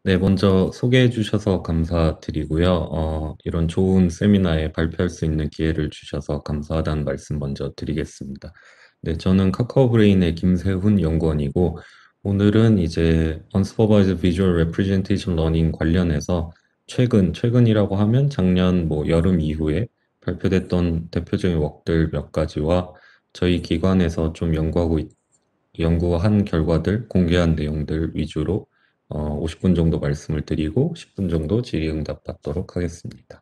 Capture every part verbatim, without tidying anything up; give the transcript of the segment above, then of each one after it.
네, 먼저 소개해 주셔서 감사드리고요. 어, 이런 좋은 세미나에 발표할 수 있는 기회를 주셔서 감사하다는 말씀 먼저 드리겠습니다. 네, 저는 카카오브레인의 김세훈 연구원이고, 오늘은 이제 Unsupervised Visual Representation Learning 관련해서 최근, 최근이라고 하면 작년 뭐 여름 이후에 발표됐던 대표적인 웍들 몇 가지와 저희 기관에서 좀 연구하고 있- 연구한 결과들, 공개한 내용들 위주로 어, 오십 분 정도 말씀을 드리고 십 분 정도 질의응답 받도록 하겠습니다.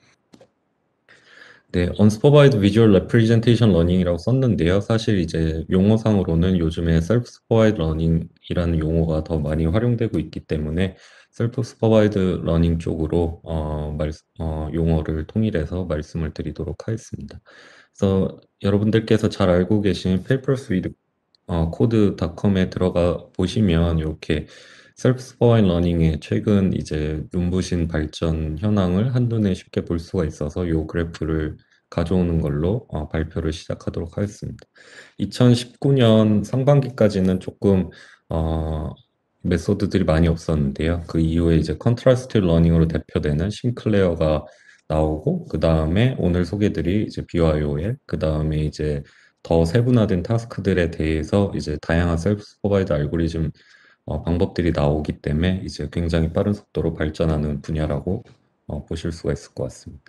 네, Unsupervised Visual Representation Learning이라고 썼는데요. 사실 이제 용어상으로는 요즘에 Self-Supervised Learning이라는 용어가 더 많이 활용되고 있기 때문에 Self-Supervised Learning 쪽으로 어, 말, 어, 용어를 통일해서 말씀을 드리도록 하겠습니다. 그래서 여러분들께서 잘 알고 계신 Papers with 어, 코드닷컴에 들어가 보시면 이렇게 셀프 스포와인 러닝의 최근 이제 눈부신 발전 현황을 한눈에 쉽게 볼 수가 있어서 이 그래프를 가져오는 걸로 어, 발표를 시작하도록 하겠습니다. 이천십구 년 상반기까지는 조금 어, 메소드들이 많이 없었는데요. 그 이후에 이제 컨트라스트 러닝으로 대표되는 심클레어가 나오고 그 다음에 오늘 소개드릴 이제 비와이오엘 그 다음에 이제 더 세분화된 타스크들에 대해서 이제 다양한 셀프 슈퍼바이드 알고리즘 어, 방법들이 나오기 때문에 이제 굉장히 빠른 속도로 발전하는 분야라고 어, 보실 수가 있을 것 같습니다.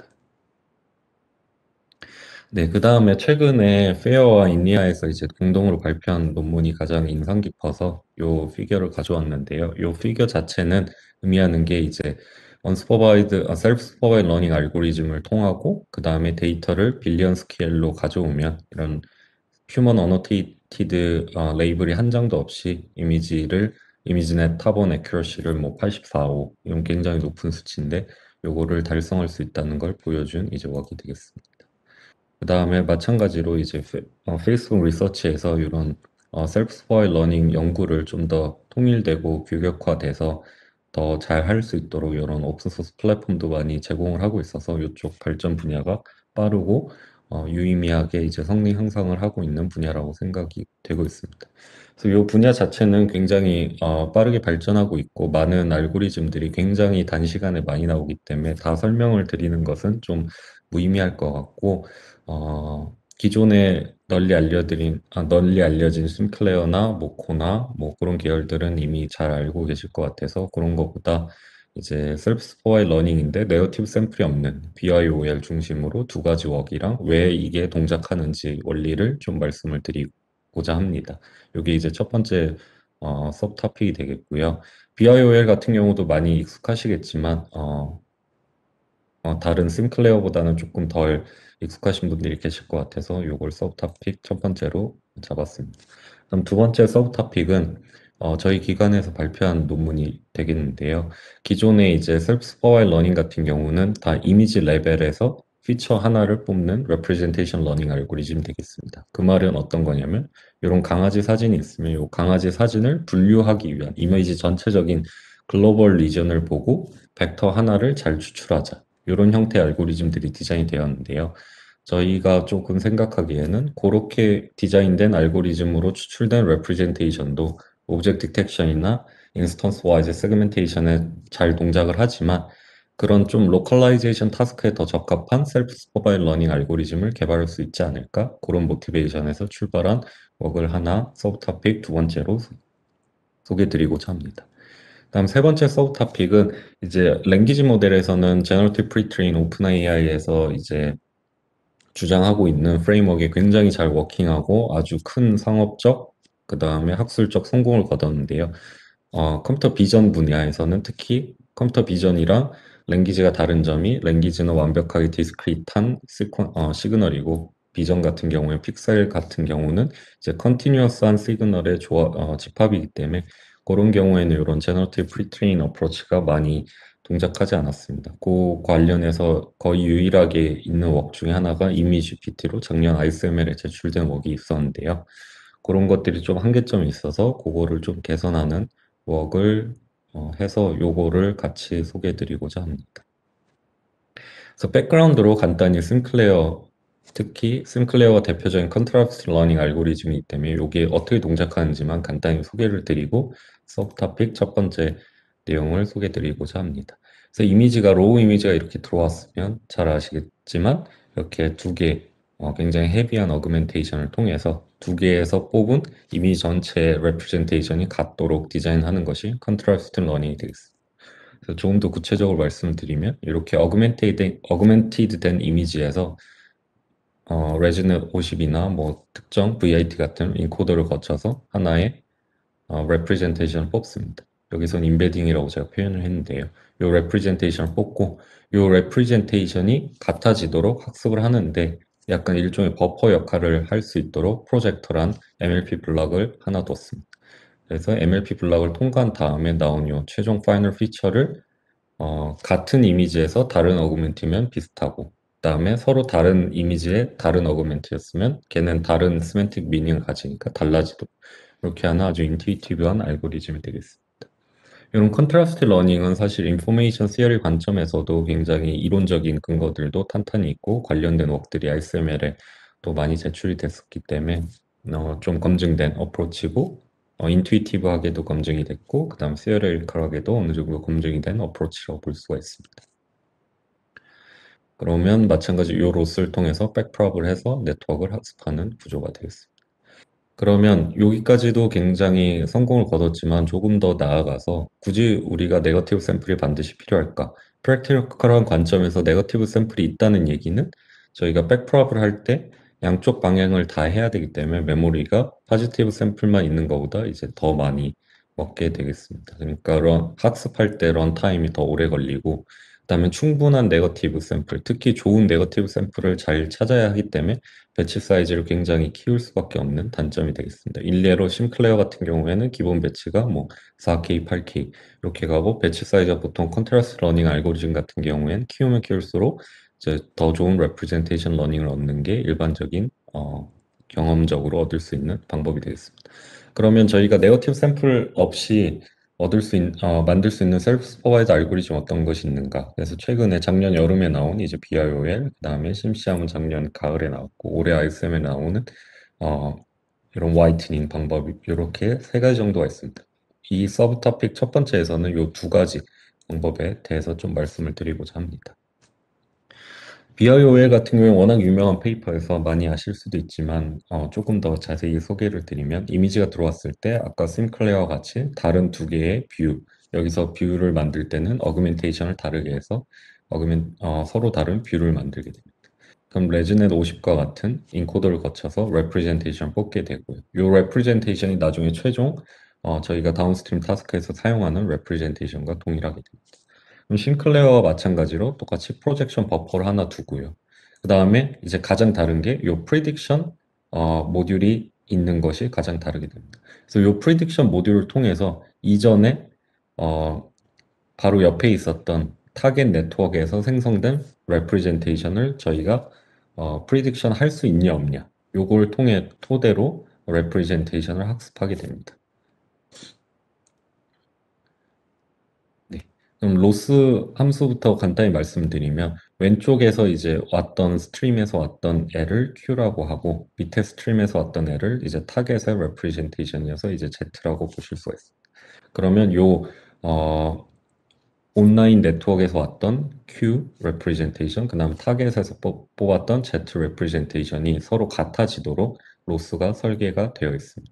네, 그 다음에 최근에 페어와 인리아에서 이제 공동으로 발표한 논문이 가장 인상 깊어서 요 피겨를 가져왔는데요. 요 피겨 자체는 의미하는 게 이제 언스퍼바이드, 셀프 슈퍼바이드 러닝 알고리즘을 통하고 그 다음에 데이터를 빌리언 스케일로 가져오면 이런 휴먼 어노테이티드 레이블이 한 장도 없이 이미지를 이미지넷 탑원 애큐러시를 뭐 팔십사, 오 이런 굉장히 높은 수치인데 요거를 달성할 수 있다는 걸 보여준 이제 웍이 되겠습니다. 그 다음에 마찬가지로 이제 페, 어, 페이스북 리서치에서 이런 어, 셀프 스포일 러닝 연구를 좀 더 통일되고 규격화돼서 더 잘 할 수 있도록 이런 오픈소스 플랫폼도 많이 제공을 하고 있어서 이쪽 발전 분야가 빠르고 어, 유의미하게 이제 성능 향상을 하고 있는 분야라고 생각이 되고 있습니다. 그래서 이 분야 자체는 굉장히 어, 빠르게 발전하고 있고 많은 알고리즘들이 굉장히 단시간에 많이 나오기 때문에 다 설명을 드리는 것은 좀 무의미할 것 같고 어, 기존에 널리 알려드린, 아, 널리 알려진 심클레어나 모코나 뭐 그런 계열들은 이미 잘 알고 계실 것 같아서 그런 것보다 이제 셀프 스포와의 러닝인데 네거티브 샘플이 없는 비와이오엘 중심으로 두 가지 웍이랑 왜 이게 동작하는지 원리를 좀 말씀을 드리고자 합니다. 여기 이제 첫 번째 어, 서브 토픽이 되겠고요. 비와이오엘 같은 경우도 많이 익숙하시겠지만 어, 어, 다른 심클레어보다는 조금 덜 익숙하신 분들이 계실 것 같아서 요걸 서브 토픽 첫 번째로 잡았습니다. 그럼 두 번째 서브 토픽은 어, 저희 기관에서 발표한 논문이 되겠는데요. 기존에 이제 셀프 슈퍼바이즈 러닝 같은 경우는 다 이미지 레벨에서 피처 하나를 뽑는 레프레젠테이션 러닝 알고리즘 되겠습니다. 그 말은 어떤 거냐면 이런 강아지 사진이 있으면 이 강아지 사진을 분류하기 위한 이미지 전체적인 글로벌 리전을 보고 벡터 하나를 잘 추출하자. 이런 형태의 알고리즘들이 디자인이 되었는데요. 저희가 조금 생각하기에는 그렇게 디자인된 알고리즘으로 추출된 레프레젠테이션도 오브젝트 디텍션이나 인스턴스 와이즈 세그멘테이션에 잘 동작을 하지만 그런 좀 로컬라이제이션 타스크에 더 적합한 셀프 슈퍼바이즈 러닝 알고리즘을 개발할 수 있지 않을까? 그런 모티베이션에서 출발한 웍을 하나 서브 토픽 두 번째로 소개드리고자 합니다. 다음 세 번째 서브 토픽은 이제 랭귀지 모델에서는 제너러티브 프리트레인 오픈 에이아이에서 이제 주장하고 있는 프레임워크가 굉장히 잘 워킹하고 아주 큰 상업적 그다음에 학술적 성공을 거뒀는데요. 어, 컴퓨터 비전 분야에서는 특히 컴퓨터 비전이랑 랭귀지가 다른 점이 랭귀지는 완벽하게 디스크리트한 시퀀, 어, 시그널이고 비전 같은 경우에 픽셀 같은 경우는 이제 컨티뉴어스한 시그널의 조합, 어, 집합이기 때문에 그런 경우에는 이런 제너러티브 프리트레인 어프로치가 많이 동작하지 않았습니다. 그 관련해서 거의 유일하게 있는 웍 중에 하나가 이미지피티로 작년 아이에스엠엘에 제출된 웍이 있었는데요. 그런 것들이 좀 한계점이 있어서 그거를 좀 개선하는 웍을 어, 해서 요거를 같이 소개해 드리고자 합니다. 그래서 백그라운드로 간단히 심클레어 특히 심클레어가 대표적인 컨트라스트 러닝 알고리즘이기 때문에 이게 어떻게 동작하는지만 간단히 소개를 드리고 서브 토픽 첫 번째 내용을 소개드리고자 합니다. 그래서 이미지가 로우 이미지가 이렇게 들어왔으면 잘 아시겠지만 이렇게 두 개, 어, 굉장히 헤비한 어그멘테이션을 통해서 두 개에서 뽑은 이미지 전체의 레프레젠테이션이 같도록 디자인하는 것이 컨트라스트 러닝이 되겠습니다. 그래서 조금 더 구체적으로 말씀드리면 이렇게 어그멘테이드, 어그멘티드 된 이미지에서 어, 레지넷 오십이나 뭐 특정 브이아이티 같은 인코더를 거쳐서 하나의 어, representation을 뽑습니다. 여기선 인베딩이라고 제가 표현을 했는데요. 이 representation을 뽑고 이 representation이 같아지도록 학습을 하는데 약간 일종의 버퍼 역할을 할 수 있도록 프로젝터란 엠엘피 블럭을 하나 뒀습니다. 그래서 엠엘피 블럭을 통과한 다음에 나온 이 최종 파이널 피처를 어, 같은 이미지에서 다른 어그멘트면 비슷하고 그다음에 서로 다른 이미지의 다른 어그멘트였으면 걔는 다른 세맨틱 미닝을 가지니까 달라지도록 이렇게 하는 아주 인투이티브한 알고리즘이 되겠습니다. 이런 컨트라스트 러닝은 사실 인포메이션 시어리 관점에서도 굉장히 이론적인 근거들도 탄탄히 있고 관련된 웍들이 아이에스엠엘에 또 많이 제출이 됐었기 때문에 어, 좀 검증된 어프로치고 어, 인투이티브하게도 검증이 됐고 그 다음 시어리컬하게도 어느 정도 검증이 된 어프로치라고 볼 수가 있습니다. 그러면 마찬가지 이 로스를 통해서 백프롭을 해서 네트워크를 학습하는 구조가 되겠습니다. 그러면 여기까지도 굉장히 성공을 거뒀지만 조금 더 나아가서 굳이 우리가 네거티브 샘플이 반드시 필요할까? 프랙티컬한 관점에서 네거티브 샘플이 있다는 얘기는 저희가 백프롭을 할 때 양쪽 방향을 다 해야 되기 때문에 메모리가 포지티브 샘플만 있는 것보다 이제 더 많이 먹게 되겠습니다. 그러니까 런, 학습할 때 런타임이 더 오래 걸리고 그다음에 충분한 네거티브 샘플, 특히 좋은 네거티브 샘플을 잘 찾아야 하기 때문에 배치 사이즈를 굉장히 키울 수밖에 없는 단점이 되겠습니다. 일례로 심클레어 같은 경우에는 기본 배치가 뭐 사 케이, 팔 케이 이렇게 가고 배치 사이즈가 보통 컨트라스트 러닝 알고리즘 같은 경우에는 키우면 키울수록 이제 더 좋은 레프레젠테이션 러닝을 얻는 게 일반적인 어, 경험적으로 얻을 수 있는 방법이 되겠습니다. 그러면 저희가 네거티브 샘플 없이 얻을 수 있, 어, 만들 수 있는 셀프 슈퍼바이저 알고리즘 어떤 것이 있는가? 그래서 최근에 작년 여름에 나온 이제 비아이오엘, 그다음에 심시함은 작년 가을에 나왔고 올해 아이에스엠에 나오는 어, 이런 화이트닝 방법이 이렇게 세 가지 정도가 있습니다. 이 서브 토픽 첫 번째에서는 이 두 가지 방법에 대해서 좀 말씀을 드리고자 합니다. 비아이오엘 같은 경우에 워낙 유명한 페이퍼에서 많이 아실 수도 있지만 어, 조금 더 자세히 소개를 드리면 이미지가 들어왔을 때 아까 심클레어와 같이 다른 두 개의 뷰 여기서 뷰를 만들 때는 어그멘테이션을 다르게 해서 어그멘, 어, 서로 다른 뷰를 만들게 됩니다. 그럼 레지넷 오십과 같은 인코더를 거쳐서 레프레젠테이션을 뽑게 되고요. 이 레프레젠테이션이 나중에 최종 어, 저희가 다운스트림 타스크에서 사용하는 레프레젠테이션과 동일하게 됩니다. 그럼 싱클레어와 마찬가지로 똑같이 프로젝션 버퍼를 하나 두고요. 그 다음에 이제 가장 다른 게 이 프리딕션 어, 모듈이 있는 것이 가장 다르게 됩니다. 그래서 이 프리딕션 모듈을 통해서 이전에 어, 바로 옆에 있었던 타겟 네트워크에서 생성된 레프레젠테이션을 저희가 어, 프리딕션 할 수 있냐 없냐 요걸 통해 토대로 레프레젠테이션을 학습하게 됩니다. 네. 그럼 로스 함수부터 간단히 말씀드리면 왼쪽에서 이제 왔던 스트림에서 왔던 애를 Q라고 하고 밑에 스트림에서 왔던 애를 이제 타겟의 레프레젠테이션이어서 이제 Z라고 보실 수가 있습니다. 그러면 요 어, 온라인 네트워크에서 왔던 Q representation, 그다음 타겟에서 뽑- 뽑았던 Z representation이 서로 같아지도록 로스가 설계가 되어 있습니다.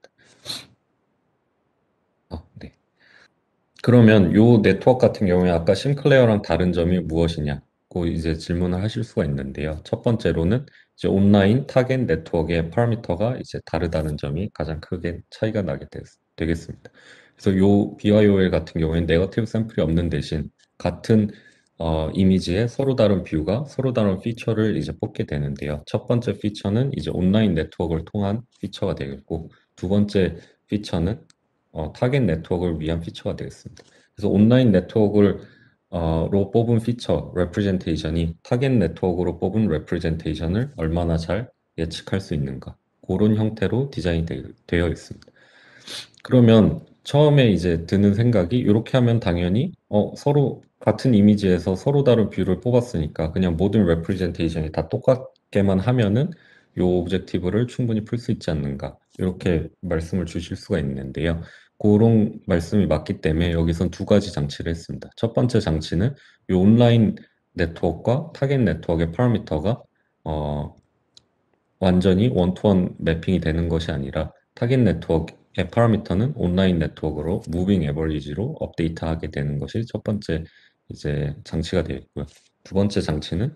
아, 네. 그러면 요 네트워크 같은 경우에 아까 심클레어랑 다른 점이 무엇이냐고 이제 질문을 하실 수가 있는데요. 첫 번째로는 이제 온라인 타겟 네트워크의 파라미터가 이제 다르다는 점이 가장 크게 차이가 나게 되, 되겠습니다. 그래서 요 비아이오엘 같은 경우에는 네거티브 샘플이 없는 대신 같은 어, 이미지에 서로 다른 뷰가 서로 다른 피처를 이제 뽑게 되는데요. 첫 번째 피처는 이제 온라인 네트워크를 통한 피처가 되겠고 두 번째 피처는 어, 타겟 네트워크를 위한 피처가 되겠습니다. 그래서 온라인 네트워크를 어, 로 뽑은 피처, 레프레젠테이션이 타겟 네트워크로 뽑은 레프레젠테이션을 얼마나 잘 예측할 수 있는가. 그런 형태로 디자인이 되, 되어 있습니다. 그러면 처음에 이제 드는 생각이 이렇게 하면 당연히 어, 서로 같은 이미지에서 서로 다른 뷰를 뽑았으니까 그냥 모든 레프레젠테이션이 다 똑같게만 하면은 이 오브젝티브를 충분히 풀 수 있지 않는가 이렇게 말씀을 주실 수가 있는데요. 그런 말씀이 맞기 때문에 여기선 두 가지 장치를 했습니다. 첫 번째 장치는 이 온라인 네트워크와 타겟 네트워크의 파라미터가 어, 완전히 원투원 매핑이 되는 것이 아니라 타깃 네트워크의 파라미터는 온라인 네트워크로 무빙 에버리지로 업데이트하게 되는 것이 첫 번째 이제 장치가 되어 있고요. 두 번째 장치는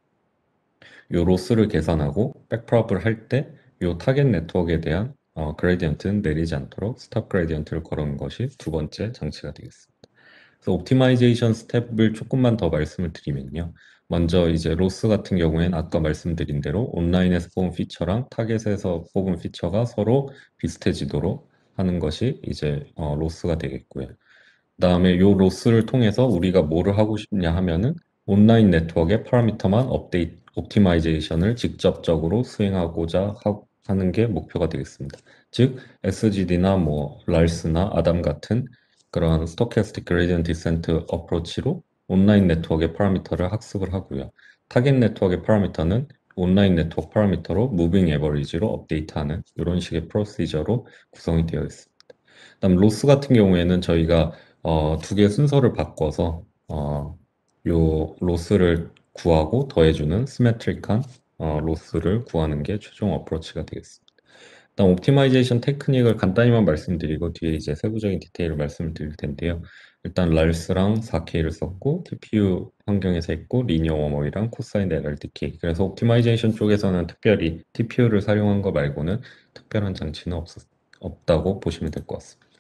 요 로스를 계산하고 백프롭을 할 때 요 타겟 네트워크에 대한 어, 그레디언트는 내리지 않도록 스탑 그레디언트를 걸은 것이 두 번째 장치가 되겠습니다. 그래서 옵티마이제이션 스텝을 조금만 더 말씀을 드리면요. 먼저 이제 로스 같은 경우에는 아까 말씀드린 대로 온라인에서 뽑은 피처랑 타겟에서 뽑은 피처가 서로 비슷해지도록 하는 것이 이제 어, 로스가 되겠고요. 그다음에 요 로스를 통해서 우리가 뭐를 하고 싶냐 하면은 온라인 네트워크의 파라미터만 업데이트, 옵티마이제이션을 직접적으로 수행하고자 하, 하는 게 목표가 되겠습니다. 즉, 에스지디나 뭐 랄스나 아담 같은 그런 스토캐스틱 그레디언트 디센트 어프로치로 온라인 네트워크의 파라미터를 학습을 하고요. 타겟 네트워크의 파라미터는 온라인 네트워크 파라미터로 무빙 에버리지로 업데이트하는 이런 식의 프로시저로 구성이 되어 있습니다. 그다음 로스 같은 경우에는 저희가 어, 두 개의 순서를 바꿔서 어, 요 로스를 구하고 더해주는 시메트릭한 어, 로스를 구하는 게 최종 어프로치가 되겠습니다. 일단 옵티마이제이션 테크닉을 간단히만 말씀드리고 뒤에 이제 세부적인 디테일을 말씀을 드릴 텐데요. 일단 랄스랑 사 케이를 썼고 티피유 환경에서 했고 리니어 워머이랑 코사인 엘알디케이. 그래서 옵티마이제이션 쪽에서는 특별히 티피유를 사용한 거 말고는 특별한 장치는 없었, 없다고 보시면 될 것 같습니다.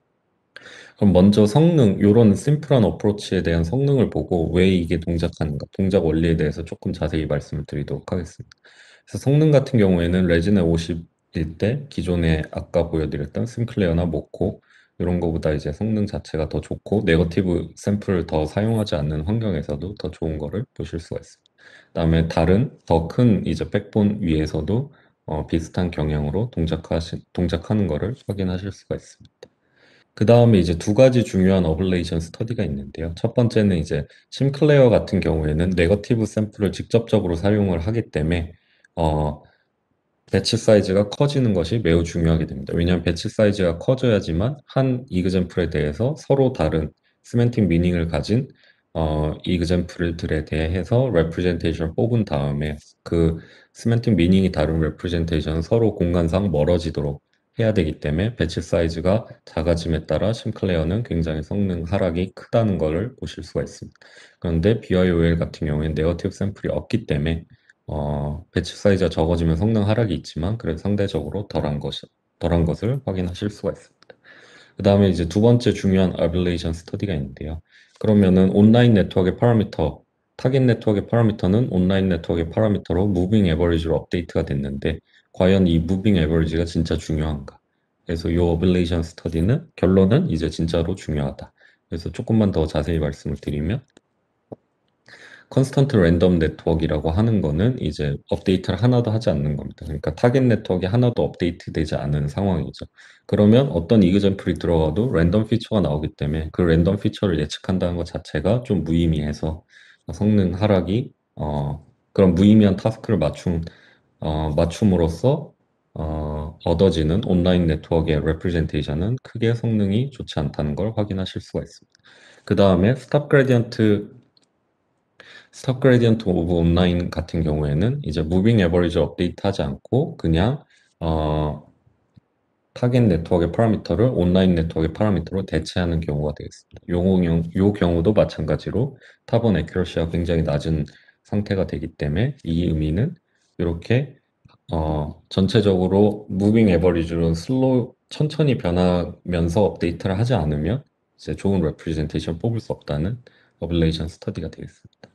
그럼 먼저 성능, 이런 심플한 어프로치에 대한 성능을 보고 왜 이게 동작하는가, 동작 원리에 대해서 조금 자세히 말씀을 드리도록 하겠습니다. 그래서 성능 같은 경우에는 레지네 오십일 때 기존에 아까 보여드렸던 심클레어나 모코 이런 거보다 이제 성능 자체가 더 좋고 네거티브 샘플을 더 사용하지 않는 환경에서도 더 좋은 거를 보실 수가 있습니다. 그다음에 다른 더 큰 이제 백본 위에서도 어, 비슷한 경향으로 동작하시, 동작하는 거를 확인하실 수가 있습니다. 그 다음에 이제 두 가지 중요한 어블레이션 스터디가 있는데요. 첫 번째는 이제 심클레어 같은 경우에는 네거티브 샘플을 직접적으로 사용을 하기 때문에 어, 배치 사이즈가 커지는 것이 매우 중요하게 됩니다. 왜냐하면 배치 사이즈가 커져야지만 한 이그젠플에 대해서 서로 다른 세멘틱 미닝을 가진 어, 이그젠플들에 대해서 레프레젠테이션을 뽑은 다음에 그 세멘틱 미닝이 다른 레프레젠테이션은 서로 공간상 멀어지도록 해야 되기 때문에 배치 사이즈가 작아짐에 따라 심클레어는 굉장히 성능 하락이 크다는 것을 보실 수가 있습니다. 그런데 비와이오엘 같은 경우에는 네거티브 샘플이 없기 때문에 어, 배치 사이즈가 적어지면 성능 하락이 있지만 그래도 상대적으로 덜한 것, 덜한 것을 확인하실 수가 있습니다. 그 다음에 이제 두 번째 중요한 어빌레이션 스터디가 있는데요. 그러면은 온라인 네트워크의 파라미터, 타겟 네트워크의 파라미터는 온라인 네트워크의 파라미터로 무빙 에버리지로 업데이트가 됐는데 과연 이 무빙 에버리지가 진짜 중요한가? 그래서 이 어빌레이션 스터디는 결론은 이제 진짜로 중요하다. 그래서 조금만 더 자세히 말씀을 드리면 컨스턴트 랜덤 네트워크라고 하는 거는 이제 업데이트를 하나도 하지 않는 겁니다. 그러니까 타겟 네트워크가 하나도 업데이트 되지 않은 상황이죠. 그러면 어떤 이그젠플이 들어가도 랜덤 피처가 나오기 때문에 그 랜덤 피처를 예측한다는 것 자체가 좀 무의미해서 성능 하락이 어, 그런 무의미한 타스크를 맞춤 어, 맞춤으로써 어, 얻어지는 온라인 네트워크의 레프레젠테이션은 크게 성능이 좋지 않다는 걸 확인하실 수가 있습니다. 그 다음에 스탑 그레디언트 스탑 그레디언트 오브 온라인 같은 경우에는 이제 무빙 에버리지 업데이트 하지 않고 그냥 어, 타겟 네트워크의 파라미터를 온라인 네트워크의 파라미터로 대체하는 경우가 되겠습니다. 요, 요 경우도 마찬가지로 타번 에큐러시가 굉장히 낮은 상태가 되기 때문에 이 의미는 이렇게 어, 전체적으로 무빙 에버리지로 슬로우 천천히 변하면서 업데이트를 하지 않으면 이제 좋은 레프레젠테이션 뽑을 수 없다는 어블레이션 스터디가 되겠습니다.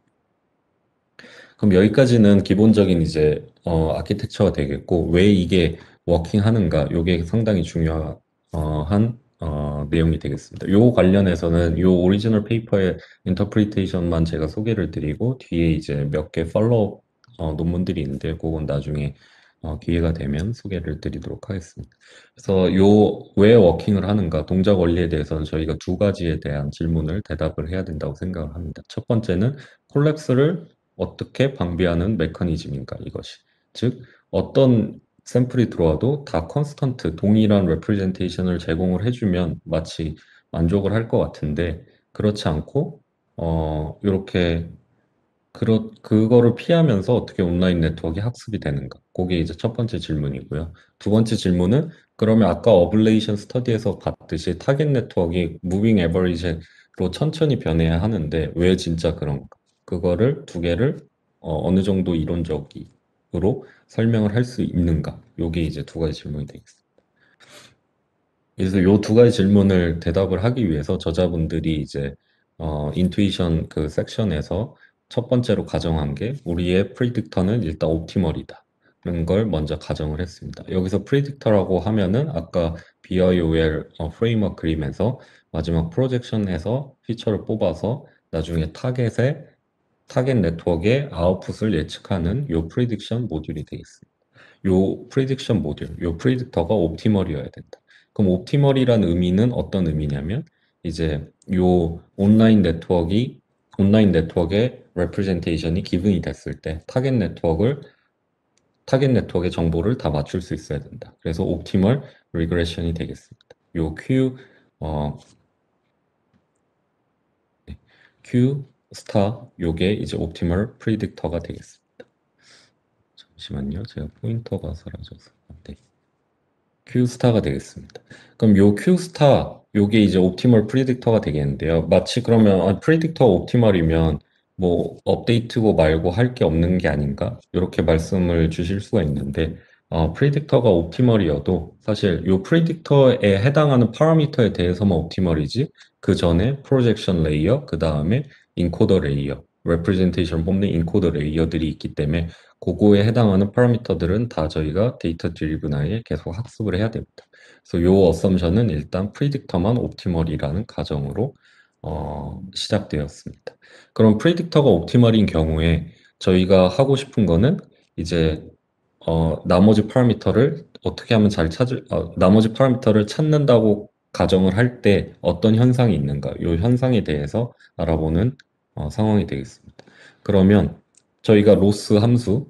그럼 여기까지는 기본적인 이제 어, 아키텍처가 되겠고 왜 이게 워킹하는가 요게 상당히 중요한 어, 한, 어, 내용이 되겠습니다. 요 관련해서는 요 오리지널 페이퍼의 인터프리테이션만 제가 소개를 드리고 뒤에 이제 몇 개 팔로우 어, 논문들이 있는데 그건 나중에 어, 기회가 되면 소개를 드리도록 하겠습니다. 그래서 요 왜 워킹을 하는가 동작 원리에 대해서는 저희가 두 가지에 대한 질문을 대답을 해야 된다고 생각을 합니다. 첫 번째는 콜랩스를 어떻게 방비하는 메커니즘인가 이것이 즉 어떤 샘플이 들어와도 다 컨스턴트, 동일한 레프레젠테이션을 제공을 해주면 마치 만족을 할 것 같은데 그렇지 않고 어, 이렇게 그렇, 그거를 피하면서 어떻게 온라인 네트워크가 학습이 되는가? 그게 이제 첫 번째 질문이고요. 두 번째 질문은 그러면 아까 어블레이션 스터디에서 봤듯이 타겟 네트워크가 무빙 에버리지로 천천히 변해야 하는데 왜 진짜 그런가? 그거를 두 개를 어, 어느 정도 이론적으로 설명을 할 수 있는가? 요게 이제 두 가지 질문이 되겠습니다. 그래서 요 두 가지 질문을 대답을 하기 위해서 저자분들이 이제 어, 인투이션 그 섹션에서 첫 번째로 가정한 게 우리의 프리딕터는 일단 옵티멀이다. 라는 걸 먼저 가정을 했습니다. 여기서 프리딕터라고 하면은 아까 비아이오엘 어, 프레임워크 그리면서 마지막 프로젝션에서 피처를 뽑아서 나중에 타겟에 타겟 네트워크의 아웃풋을 예측하는 요 프리딕션 모듈이 되겠습니다. 요 프리딕션 모듈, 요 프리딕터가 옵티멀이어야 된다. 그럼 옵티멀이란 의미는 어떤 의미냐면 이제 요 온라인 네트워크가 온라인 네트워크의 레프레젠테이션이 기분이 됐을 때 타겟 네트워크를 타겟 네트워크의 정보를 다 맞출 수 있어야 된다. 그래서 옵티멀 리그레션이 되겠습니다. 요 Q 어 네. Q 스타 요게 이제 옵티멀 프리딕터가 되겠습니다. 잠시만요. 제가 포인터가 사라져서. 네. Q스타가 되겠습니다. 그럼 요 Q스타, 요게 이제 옵티멀 프리딕터가 되겠는데요. 마치 그러면 아, 프리딕터 옵티멀이면 뭐 업데이트고 말고 할 게 없는 게 아닌가? 이렇게 말씀을 주실 수가 있는데 어, 프리딕터가 옵티멀이어도 사실 요 프리딕터에 해당하는 파라미터에 대해서만 옵티멀이지 그 전에 프로젝션 레이어, 그 다음에 인코더 레이어, 레프레젠테이션 뽑는 인코더 레이어들이 있기 때문에 그거에 해당하는 파라미터들은 다 저희가 데이터 드리븐 아이에 계속 학습을 해야 됩니다. 그래서 요 어썸션은 일단 프리딕터만 옵티멀이라는 가정으로 어, 시작되었습니다. 그럼 프리딕터가 옵티멀인 경우에 저희가 하고 싶은 거는 이제 어, 나머지 파라미터를 어떻게 하면 잘 찾을, 어, 나머지 파라미터를 찾는다고 가정을 할 때 어떤 현상이 있는가? 요 현상에 대해서 알아보는 어, 상황이 되겠습니다. 그러면 저희가 로스 함수,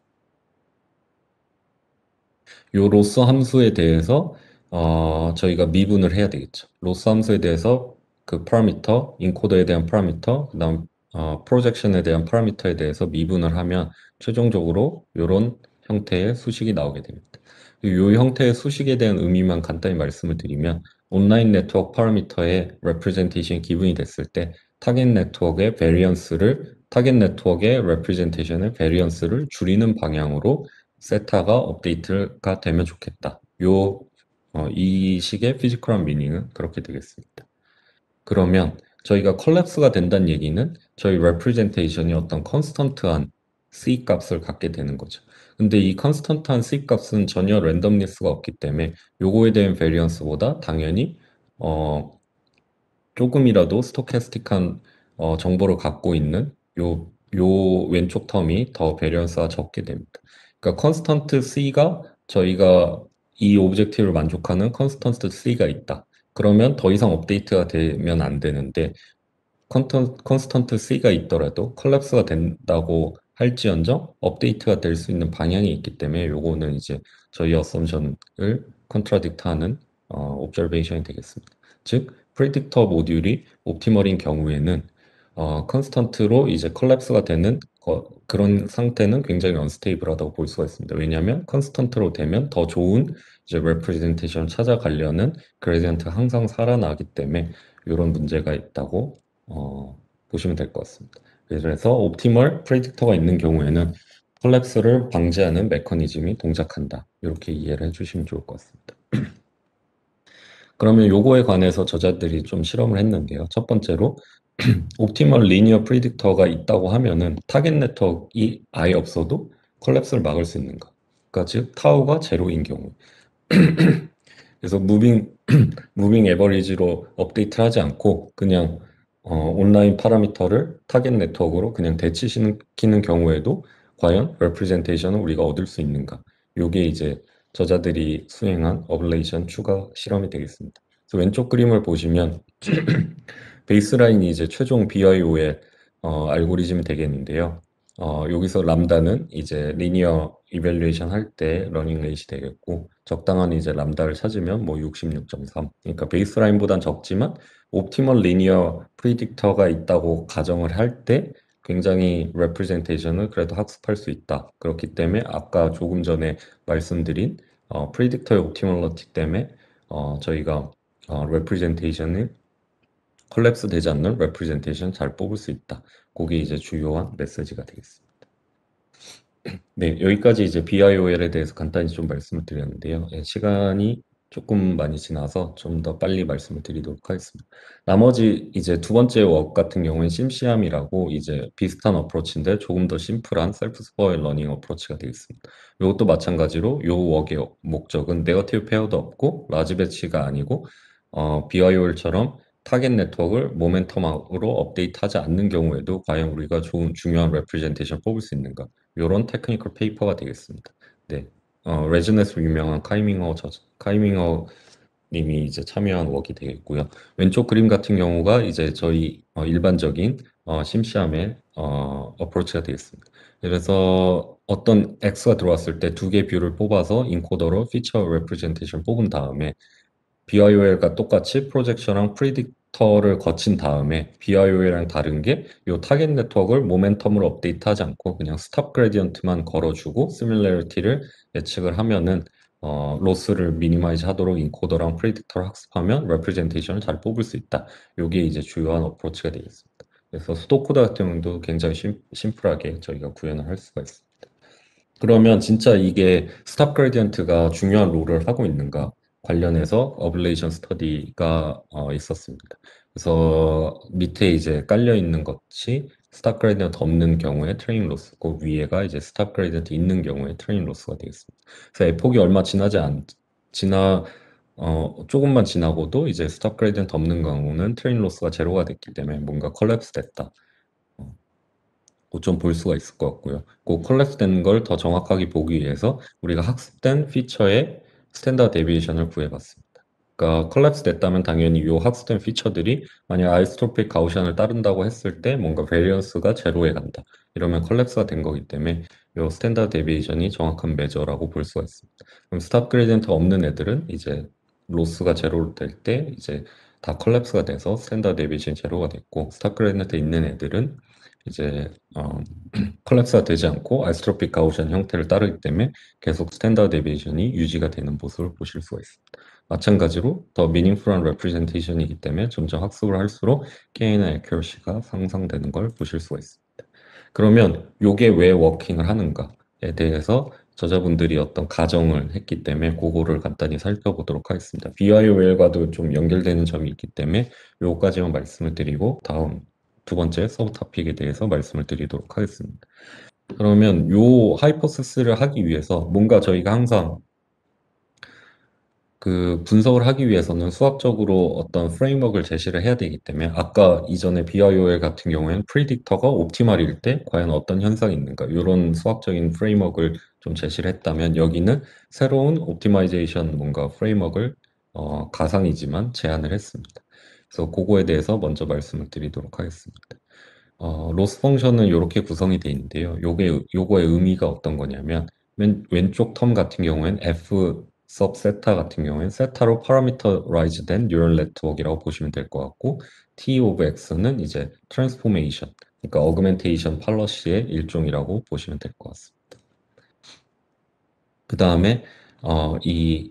요 로스 함수에 대해서 어, 저희가 미분을 해야 되겠죠. 로스 함수에 대해서 그 파라미터, 인코더에 대한 파라미터, 그다음 어, 프로젝션에 대한 파라미터에 대해서 미분을 하면 최종적으로 이런 형태의 수식이 나오게 됩니다. 이 형태의 수식에 대한 의미만 간단히 말씀을 드리면 온라인 네트워크 파라미터의 레프레젠테이션이 기분이 됐을 때 타겟 네트워크의 베리언스를 타겟 네트워크의 레프레젠테이션의 베리언스를 줄이는 방향으로 세타가 업데이트가 되면 좋겠다. 요, 어, 이 식의 피지컬한 미닝은 그렇게 되겠습니다. 그러면 저희가 컬랩스가 된다는 얘기는 저희 레프레젠테이션이 어떤 컨스턴트한 C 값을 갖게 되는 거죠. 근데 이 컨스턴트한 C 값은 전혀 랜덤니스가 없기 때문에 요거에 대한 베리언스보다 당연히 어, 조금이라도 스토캐스틱한 어, 정보를 갖고 있는 요, 요 왼쪽 텀이 더 베리언스가 적게 됩니다. 그러니까 컨스턴트 C가 저희가 이 오브젝티브를 만족하는 컨스턴트 C가 있다. 그러면 더 이상 업데이트가 되면 안 되는데 컨턴, 컨스턴트 C가 있더라도 컬랩스가 된다고 할지언정 업데이트가 될 수 있는 방향이 있기 때문에 요거는 이제 저희 어썸션을 컨트라딕트하는 어, 옵저베이션이 되겠습니다. 즉 프리딕터 모듈이 옵티멀인 경우에는 어, 컨스턴트로 이제 컬랩스가 되는 거, 그런 상태는 굉장히 언스테이블하다고 볼 수가 있습니다. 왜냐하면 컨스턴트로 되면 더 좋은 이제 레프레젠테이션 찾아가려는 그레디언트가 항상 살아나기 때문에 이런 문제가 있다고 어, 보시면 될 것 같습니다. 그래서 옵티멀 프레딕터가 있는 경우에는 콜랩스를 방지하는 메커니즘이 동작한다. 이렇게 이해를 해주시면 좋을 것 같습니다. 그러면 요거에 관해서 저자들이 좀 실험을 했는데요. 첫 번째로 옵티멀 리니어 프리딕터가 있다고 하면은 타겟 네트워크가 아예 없어도 콜랩스를 막을 수 있는가? 그러니까 즉 타우가 제로인 경우. 그래서 무빙 무빙 에버리지로 업데이트를 하지 않고 그냥 어, 온라인 파라미터를 타겟 네트워크로 그냥 대치시키는 경우에도 과연 레프레젠테이션을 우리가 얻을 수 있는가? 요게 이제 저자들이 수행한 어블레이션 추가 실험이 되겠습니다. 그래서 왼쪽 그림을 보시면 베이스라인이 이제 최종 비아이오의 어, 알고리즘이 되겠는데요. 어, 여기서 람다는 이제 리니어 이밸류에이션 할 때 러닝 레이시 되겠고, 적당한 이제 람다를 찾으면 뭐 육십육 점 삼. 그러니까 베이스라인보단 적지만 옵티멀 리니어 프리딕터가 있다고 가정을 할 때 굉장히 레프레젠테이션을 그래도 학습할 수 있다. 그렇기 때문에 아까 조금 전에 말씀드린 어, 프리딕터의 옵티멀러티 때문에 어, 저희가 어, 레프레젠테이션을 collapse 되지 않는 representation 잘 뽑을 수 있다. 그게 이제 주요한 메시지가 되겠습니다. 네, 여기까지 이제 비아이오엘에 대해서 간단히 좀 말씀을 드렸는데요. 예, 시간이 조금 많이 지나서 좀 더 빨리 말씀을 드리도록 하겠습니다. 나머지 이제 두 번째 웍 같은 경우는 심시암이라고 이제 비슷한 어프로치인데 조금 더 심플한 셀프 스포일 러닝 어프로치가 되겠습니다. 이것도 마찬가지로 요 웍의 목적은 네거티브 페어도 없고 라지 배치가 아니고 어, 비아이오엘처럼 타겟 네트워크를 모멘텀으로 업데이트하지 않는 경우에도 과연 우리가 좋은 중요한 레프레젠테이션 뽑을 수 있는가? 요런 테크니컬 페이퍼가 되겠습니다. 네. 어, 레즈넷으로 유명한 카이밍어 저, 카이밍어 님이 이제 참여한 웍이 되겠고요. 왼쪽 그림 같은 경우가 이제 저희 어, 일반적인 어, 심시함의 어, 어프로치가 되겠습니다. 그래서 어떤 X가 들어왔을 때 두 개 뷰를 뽑아서 인코더로 피처 레프레젠테이션 뽑은 다음에 비아이오엘과 똑같이 프로젝션랑 프리딕터를 거친 다음에 비아이오엘이랑 다른 게 이 타겟 네트워크를 모멘텀으로 업데이트하지 않고 그냥 스탑 그레디언트만 걸어주고 시뮬레리티를 예측을 하면은 어, 로스를 미니마이즈 하도록 인코더랑 프리딕터를 학습하면 레프레젠테이션을 잘 뽑을 수 있다. 이게 이제 주요한 어프로치가 되겠습니다. 그래서 수도코드 같은 경우도 굉장히 심, 심플하게 저희가 구현을 할 수가 있습니다. 그러면 진짜 이게 스탑 그레디언트가 중요한 롤을 하고 있는가 관련해서 어블레이션 스터디가 어, 있었습니다. 그래서 밑에 이제 깔려 있는 것이 스탑 그레디언트 없는 경우에 트레이닝 로스고 위에가 이제 스탑 그레디언트 있는 경우에 트레이닝 로스가 되겠습니다. 그래서 에폭이 얼마 지나지 않 지나 어, 조금만 지나고도 이제 스탑 그레디언트 없는 경우는 트레이닝 로스가 제로가 됐기 때문에 뭔가 컬랩스 됐다. 좀 볼 수가 있을 것 같고요. 그 컬렉트된 걸 더 정확하게 보기 위해서 우리가 학습된 피처의 스탠다드 데비에이션을 구해봤습니다. 그러니까 컬랩스 됐다면 당연히 이 학습된 피처들이 만약 아이스토픽 가우시안을 따른다고 했을 때 뭔가 베리언스가 제로에 간다. 이러면 컬랩스가 된 거기 때문에 이 스탠다드 데비에이션이 정확한 매저라고 볼 수가 있습니다. 그럼 스탑 그레디언트 없는 애들은 이제 로스가 제로 될 때 이제 다 컬랩스가 돼서 스탠다드 데비에이션이 제로가 됐고 스탑 그레디언트 있는 애들은 이제 어, 컬랩스가 되지 않고 아이스트로픽 가우시안 형태를 따르기 때문에 계속 스탠다드 데비에이션이 유지가 되는 모습을 보실 수가 있습니다. 마찬가지로 더 미닝풀한 레프레젠테이션이기 때문에 점점 학습을 할수록 게인의 애큐러시가 상승되는 걸 보실 수가 있습니다. 그러면 이게 왜 워킹을 하는가에 대해서 저자분들이 어떤 가정을 했기 때문에 그거를 간단히 살펴보도록 하겠습니다. 비아이오엘과도 좀 연결되는 점이 있기 때문에 요거까지만 말씀을 드리고 다음 두 번째 서브 토픽에 대해서 말씀을 드리도록 하겠습니다. 그러면 요 하이퍼세스를 하기 위해서 뭔가 저희가 항상 그 분석을 하기 위해서는 수학적으로 어떤 프레임워크를 제시를 해야 되기 때문에 아까 이전에 비아이오엘 같은 경우에는 프리딕터가 옵티말일 때 과연 어떤 현상이 있는가 이런 수학적인 프레임워크를 좀 제시를 했다면 여기는 새로운 옵티마이제이션 뭔가 프레임워크를 어, 가상이지만 제안을 했습니다. 그래서 그거에 대해서 먼저 말씀을 드리도록 하겠습니다. 어, 로스 펑션은 이렇게 구성이 되어 있는데요. 요게, 요거의 의미가 어떤 거냐면, 맨, 왼쪽 텀 같은 경우엔 f sub 세타 같은 경우엔 세타로 parameterized 된 neural network이라고 보시면 될 것 같고, t of x는 이제 transformation, 그러니까 augmentation fallacy의 일종이라고 보시면 될 것 같습니다. 그 다음에, 어, 이,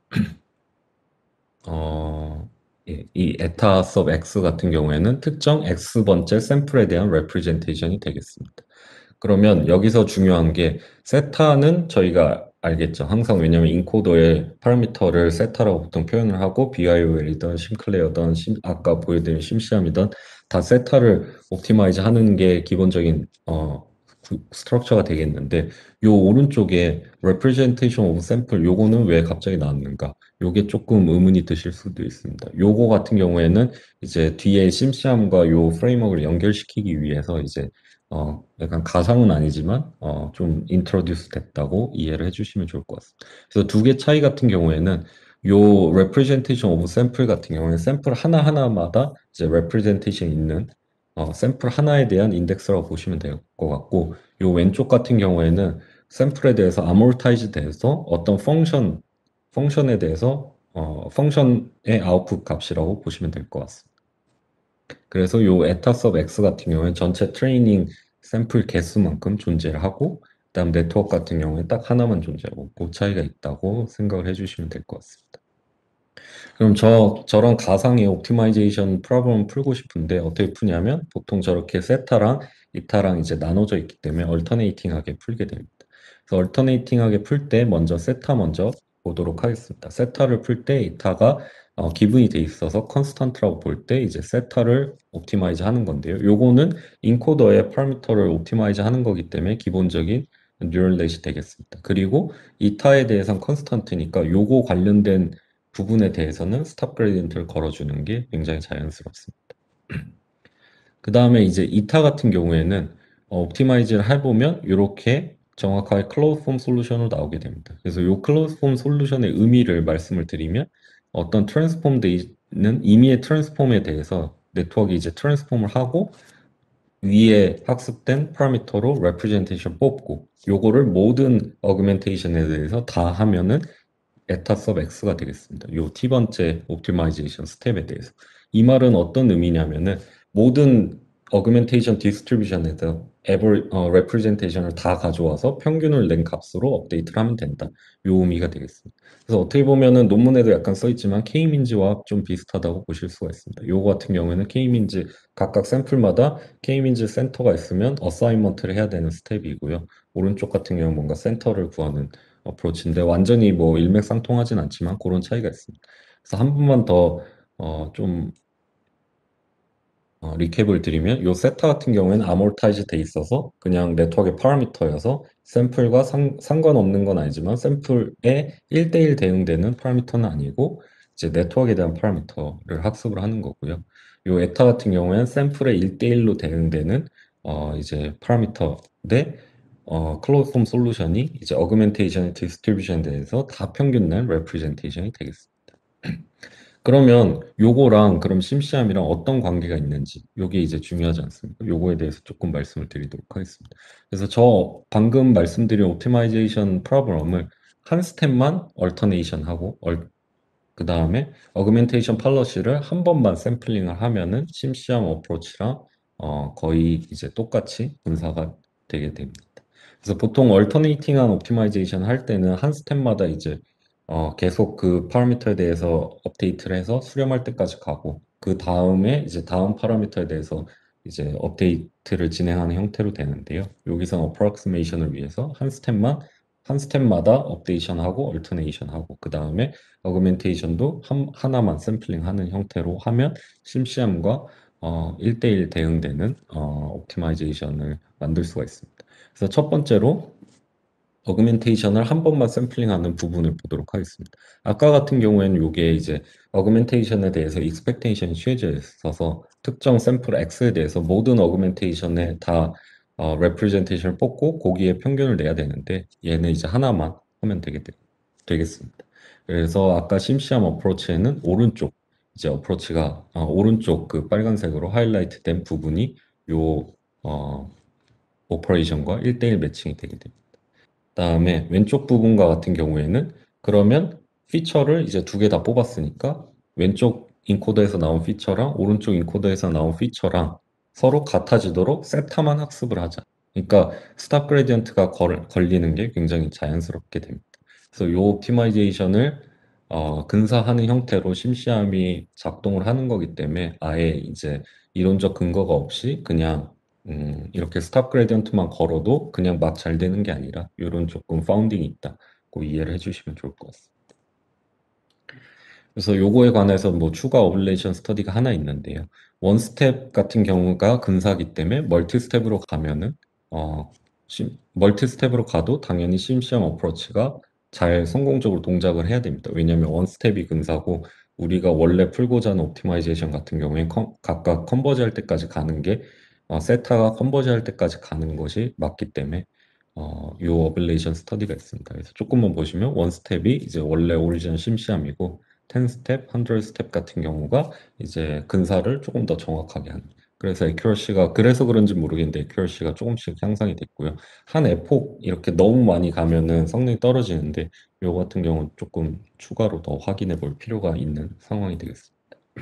어, 예, 이 에타 sub x 같은 경우에는 특정 x번째 샘플에 대한 representation이 되겠습니다. 그러면 여기서 중요한 게 세타는 저희가 알겠죠. 항상 왜냐면 인코더의 파라미터를 세타라고 보통 표현을 하고 비아이오엘이든 심클레어든 심, 아까 보여드린 심시암이든 다 세타를 옵티마이즈 하는 게 기본적인 어, 구- 스트럭처가 되겠는데 요 오른쪽에 representation of sample 요거는 왜 갑자기 나왔는가? 요게 조금 의문이 드실 수도 있습니다. 요거 같은 경우에는 이제 뒤에 심시암과 요 프레임워크를 연결시키기 위해서 이제 어, 약간 가상은 아니지만, 어, 좀 인트로듀스 됐다고 이해를 해주시면 좋을 것 같습니다. 그래서 두 개 차이 같은 경우에는 요 representation of sample 같은 경우에는 샘플 하나하나마다 이제 representation 있는 어, 샘플 하나에 대한 인덱스라고 보시면 될 것 같고, 요 왼쪽 같은 경우에는 샘플에 대해서 아모르타이즈 돼서 어떤 펑션, 펑션에 대해서 어, 펑션의 아웃풋 값이라고 보시면 될 것 같습니다. 그래서 요 에타 서브 X 같은 경우에 전체 트레이닝 샘플 개수만큼 존재를 하고, 그다음 네트워크 같은 경우에 딱 하나만 존재하고, 그 차이가 있다고 생각을 해주시면 될 것 같습니다. 그럼 저, 저런 가상의 옵티마이제이션 프로그램을 풀고 싶은데 어떻게 푸냐면 보통 저렇게 세타랑 이타랑 이제 나눠져 있기 때문에 얼터네이팅하게 풀게 됩니다. 그래서 얼터네이팅하게 풀 때 먼저 세타 먼저 보도록 하겠습니다. 세타를 풀 때 이타가 어, 기분이 돼 있어서 컨스턴트라고 볼 때 이제 세타를 옵티마이즈 하는 건데요. 요거는 인코더의 파라미터를 옵티마이즈 하는 거기 때문에 기본적인 뉴럴 넷이 되겠습니다. 그리고 이타에 대해서는 컨스턴트니까 요거 관련된 부분에 대해서는 스탑 그레디언트를 걸어주는 게 굉장히 자연스럽습니다. 그 다음에 이제 이타 같은 경우에는 어, 옵티마이즈를 해보면 이렇게 정확하게 클로즈 폼 솔루션으로 나오게 됩니다. 그래서 이 클로즈 폼 솔루션의 의미를 말씀을 드리면 어떤 트랜스폼 데이는 임의의 트랜스폼에 대해서 네트워크가 이제 트랜스폼을 하고 위에 학습된 파라미터로 레프레젠테이션 뽑고 요거를 모든 어그멘테이션에 대해서 다 하면은 에타 서브 X가 되겠습니다. 요 T번째 옵티마이제이션 스텝에 대해서. 이 말은 어떤 의미냐면은 모든 어그멘테이션 디스트리뷰션에서 에버 어, 레프레젠테이션을 다 가져와서 평균을 낸 값으로 업데이트를 하면 된다. 요 의미가 되겠습니다. 그래서 어떻게 보면은 논문에도 약간 써 있지만 K민즈와 좀 비슷하다고 보실 수가 있습니다. 요거 같은 경우에는 K민즈 각각 샘플마다 K민즈 센터가 있으면 어사이먼트를 해야 되는 스텝이고요. 오른쪽 같은 경우는 뭔가 센터를 구하는 어프로치인데 완전히 뭐 일맥상통하진 않지만 그런 차이가 있습니다. 그래서 한 번만 더 어, 좀 어, 리캡을 드리면 요 세타 같은 경우에는 아모르타이즈 돼 있어서 그냥 네트워크의 파라미터여서 샘플과 상, 상관없는 건 아니지만 샘플에 일 대일 대응되는 파라미터는 아니고 이제 네트워크에 대한 파라미터를 학습을 하는 거고요. 요 에타 같은 경우에는 샘플에 일 대일로 대응되는 어, 이제 파라미터인데 어, 클로즈 폼 솔루션이 이제 어그멘테이션의 디스트리뷰션에 대해서 다 평균 낸 레프레젠테이션이 되겠습니다. 그러면 요거랑 그럼 심시함이랑 어떤 관계가 있는지 요게 이제 중요하지 않습니까? 요거에 대해서 조금 말씀을 드리도록 하겠습니다. 그래서 저 방금 말씀드린 옵티마이제이션 프로그램을 한 스텝만 얼터네이션 하고 그 다음에 어그멘테이션 팔러시를 한 번만 샘플링을 하면은 심시함 어프로치랑 어, 거의 이제 똑같이 분사가 되게 됩니다. 그래서 보통 얼터네이팅한 옵티마이제이션 할 때는 한 스텝마다 이제 어, 계속 그 파라미터에 대해서 업데이트를 해서 수렴할 때까지 가고 그 다음에 이제 다음 파라미터에 대해서 이제 업데이트를 진행하는 형태로 되는데요. 여기서 어프로크시메이션을 위해서 한 스텝만 한 스텝마다 업데이션하고 얼터네이션하고 그 다음에 어그멘테이션도 한, 하나만 샘플링하는 형태로 하면 심시함과 어, 일 대일 대응되는 어, 옵티마이제이션을 만들 수가 있습니다. 그래서 첫 번째로 어그멘테이션을 한 번만 샘플링하는 부분을 보도록 하겠습니다. 아까 같은 경우에는 이게 이제 어그멘테이션에 대해서 익스펙테이션이 취해져 있어서 특정 샘플 X에 대해서 모든 어그멘테이션에 다 어, 레프레젠테이션을 뽑고 거기에 평균을 내야 되는데 얘는 이제 하나만 하면 되게 되, 되겠습니다. 그래서 아까 심시함 어프로치에는 오른쪽 이제 어프로치가 어, 오른쪽 그 빨간색으로 하이라이트 된 부분이 요 어, 오퍼레이션과 일 대일 매칭이 되게 됩니다. 다음에 왼쪽 부분과 같은 경우에는 그러면 피처를 이제 두 개 다 뽑았으니까 왼쪽 인코더에서 나온 피처랑 오른쪽 인코더에서 나온 피처랑 서로 같아지도록 세타만 학습을 하자. 그러니까 스탑 그레디언트가 걸, 걸리는 게 굉장히 자연스럽게 됩니다. 그래서 이 옵티마이제이션을 어, 근사하는 형태로 심시함이 작동을 하는 거기 때문에 아예 이제 이론적 근거가 없이 그냥 음, 이렇게 스탑 그레디언트만 걸어도 그냥 막 잘 되는 게 아니라 이런 조금 파운딩이 있다고 이해를 해주시면 좋을 것 같습니다. 그래서 요거에 관해서 뭐 추가 오블레이션 스터디가 하나 있는데요. 원 스텝 같은 경우가 근사하기 때문에 멀티 스텝으로 가면은 어, 심, 멀티 스텝으로 가도 당연히 심시험 어프로치가 잘 성공적으로 동작을 해야 됩니다. 왜냐하면 원 스텝이 근사고 우리가 원래 풀고자 하는 옵티마이제이션 같은 경우에 컨- 각각 컨버지 할 때까지 가는 게 어, 세타가 컨버지 할 때까지 가는 것이 맞기 때문에 어, 요 오블레이션 스터디가 있습니다. 그래서 조금만 보시면 원 스텝이 이제 원래 오리지널 심시함이고 텐 스텝, 백 스텝 같은 경우가 이제 근사를 조금 더 정확하게 하는. 그래서 accuracy가 그래서 그런지 모르겠는데 accuracy가 조금씩 향상이 됐고요. 한 에폭 이렇게 너무 많이 가면은 성능이 떨어지는데 요 같은 경우는 조금 추가로 더 확인해 볼 필요가 있는 상황이 되겠습니다.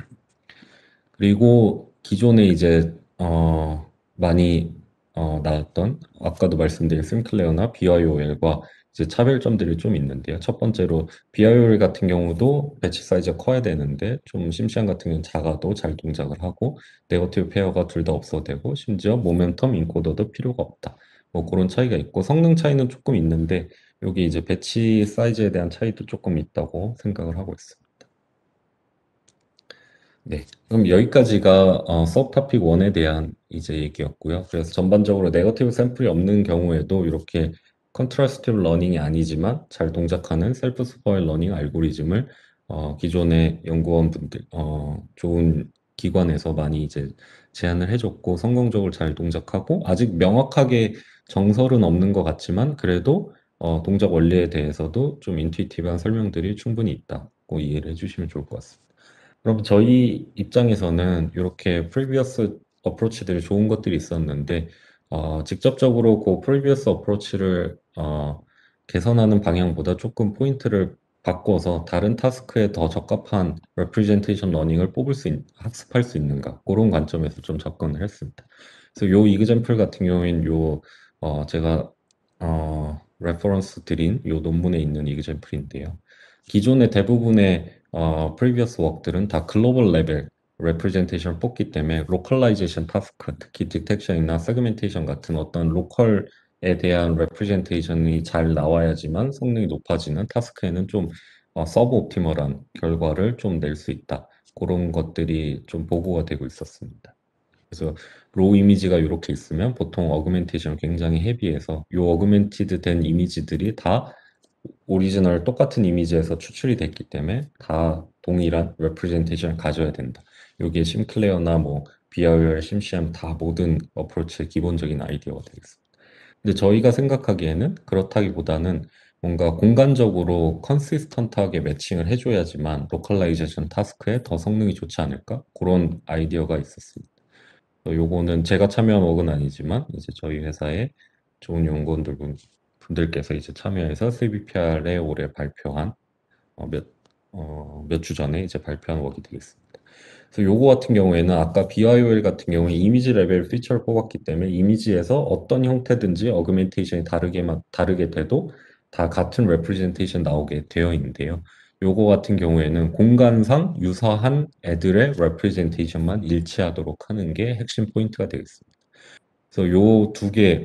그리고 기존에 이제 어 많이 어 나왔던 아까도 말씀드린 심클레어나 비아이오엘과 이제 차별점들이 좀 있는데요. 첫 번째로 비아이오엘 같은 경우도 배치 사이즈가 커야 되는데 좀 심시안 같은 경우는 작아도 잘 동작을 하고 네거티브 페어가 둘 다 없어도 되고 심지어 모멘텀 인코더도 필요가 없다. 뭐 그런 차이가 있고 성능 차이는 조금 있는데 여기 이제 배치 사이즈에 대한 차이도 조금 있다고 생각을 하고 있습니다. 네. 그럼 여기까지가 어, 수업 토픽 일에 대한 이제 얘기였고요. 그래서 전반적으로 네거티브 샘플이 없는 경우에도 이렇게 컨트라스티브 러닝이 아니지만 잘 동작하는 셀프 슈퍼바이즈 러닝 알고리즘을 어, 기존의 연구원분들, 어, 좋은 기관에서 많이 이제 제안을 해줬고 성공적으로 잘 동작하고 아직 명확하게 정설은 없는 것 같지만 그래도 어, 동작 원리에 대해서도 좀 인투이티브한 설명들이 충분히 있다고 이해를 해주시면 좋을 것 같습니다. 그럼 저희 입장에서는 이렇게 프리비어스 어프로치들이 좋은 것들이 있었는데 어, 직접적으로 그 프리비어스 어프로치를 어, 개선하는 방향보다 조금 포인트를 바꿔서 다른 타스크에 더 적합한 레프레젠테이션 러닝을 뽑을 수 있, 학습할 수 있는가 그런 관점에서 좀 접근을 했습니다. 그래서 요 이그젬플 같은 경우에는 요 어, 제가 어, 레퍼런스 드린 요 논문에 있는 이그젬플인데요. 기존의 대부분의 어, previous work들은 다 글로벌 레벨 representation을 뽑기 때문에 localization task, 특히 detection이나 segmentation 같은 어떤 로컬에 대한 representation이 잘 나와야지만 성능이 높아지는 타스크에는 좀 어, 서브옵티멀한 결과를 좀 낼 수 있다. 그런 것들이 좀 보고가 되고 있었습니다. 그래서 로우 이미지가 이렇게 있으면 보통 어그멘테이션 굉장히 헤비해서 이 어그멘티드 된 이미지들이 다 오리지널 똑같은 이미지에서 추출이 됐기 때문에 다 동일한 레프레젠테이션을 가져야 된다. 여기에 심클레어나 뭐 비아이오엘, 심시암 다 모든 어프로치의 기본적인 아이디어가 되겠습니다. 근데 저희가 생각하기에는 그렇다기보다는 뭔가 공간적으로 컨시스턴트하게 매칭을 해줘야지만 로컬라이제이션 타스크에 더 성능이 좋지 않을까? 그런 아이디어가 있었습니다. 어, 요거는 제가 참여한 웍은 아니지만 이제 저희 회사의 좋은 연구원들 분, 분들께서 이제 참여해서 씨비피알에 올해 발표한 어, 몇, 어, 몇 주 전에 이제 발표한 웍이 되겠습니다. 그래서 요거 같은 경우에는 아까 비아이오엘 같은 경우에 이미지 레벨 피처를 뽑았기 때문에 이미지에서 어떤 형태든지 어그멘테이션이 다르게, 막 다르게 돼도 다 같은 레프레젠테이션 나오게 되어 있는데요. 요거 같은 경우에는 공간상 유사한 애들의 레프레젠테이션만 일치하도록 하는 게 핵심 포인트가 되겠습니다. 그래서 요 두 개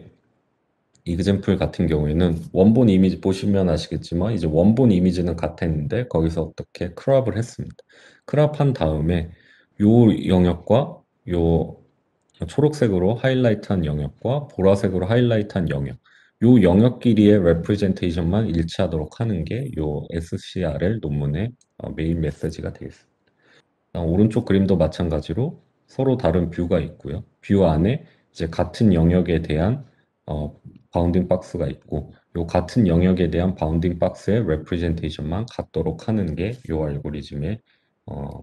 이그젬플 같은 경우에는 원본 이미지 보시면 아시겠지만 이제 원본 이미지는 같았는데 거기서 어떻게 크롭을 했습니다. 크롭한 다음에 요 영역과 요 초록색으로 하이라이트한 영역과 보라색으로 하이라이트한 영역 요 영역끼리의 레프레젠테이션만 일치하도록 하는 게 요 에스씨알엘 논문의 어, 메인 메시지가 되겠습니다. 아, 오른쪽 그림도 마찬가지로 서로 다른 뷰가 있고요. 뷰 안에 이제 같은 영역에 대한 어, 바운딩 박스가 있고 요 같은 영역에 대한 바운딩 박스의 레프레젠테이션만 같도록 하는 게 요 알고리즘의 어,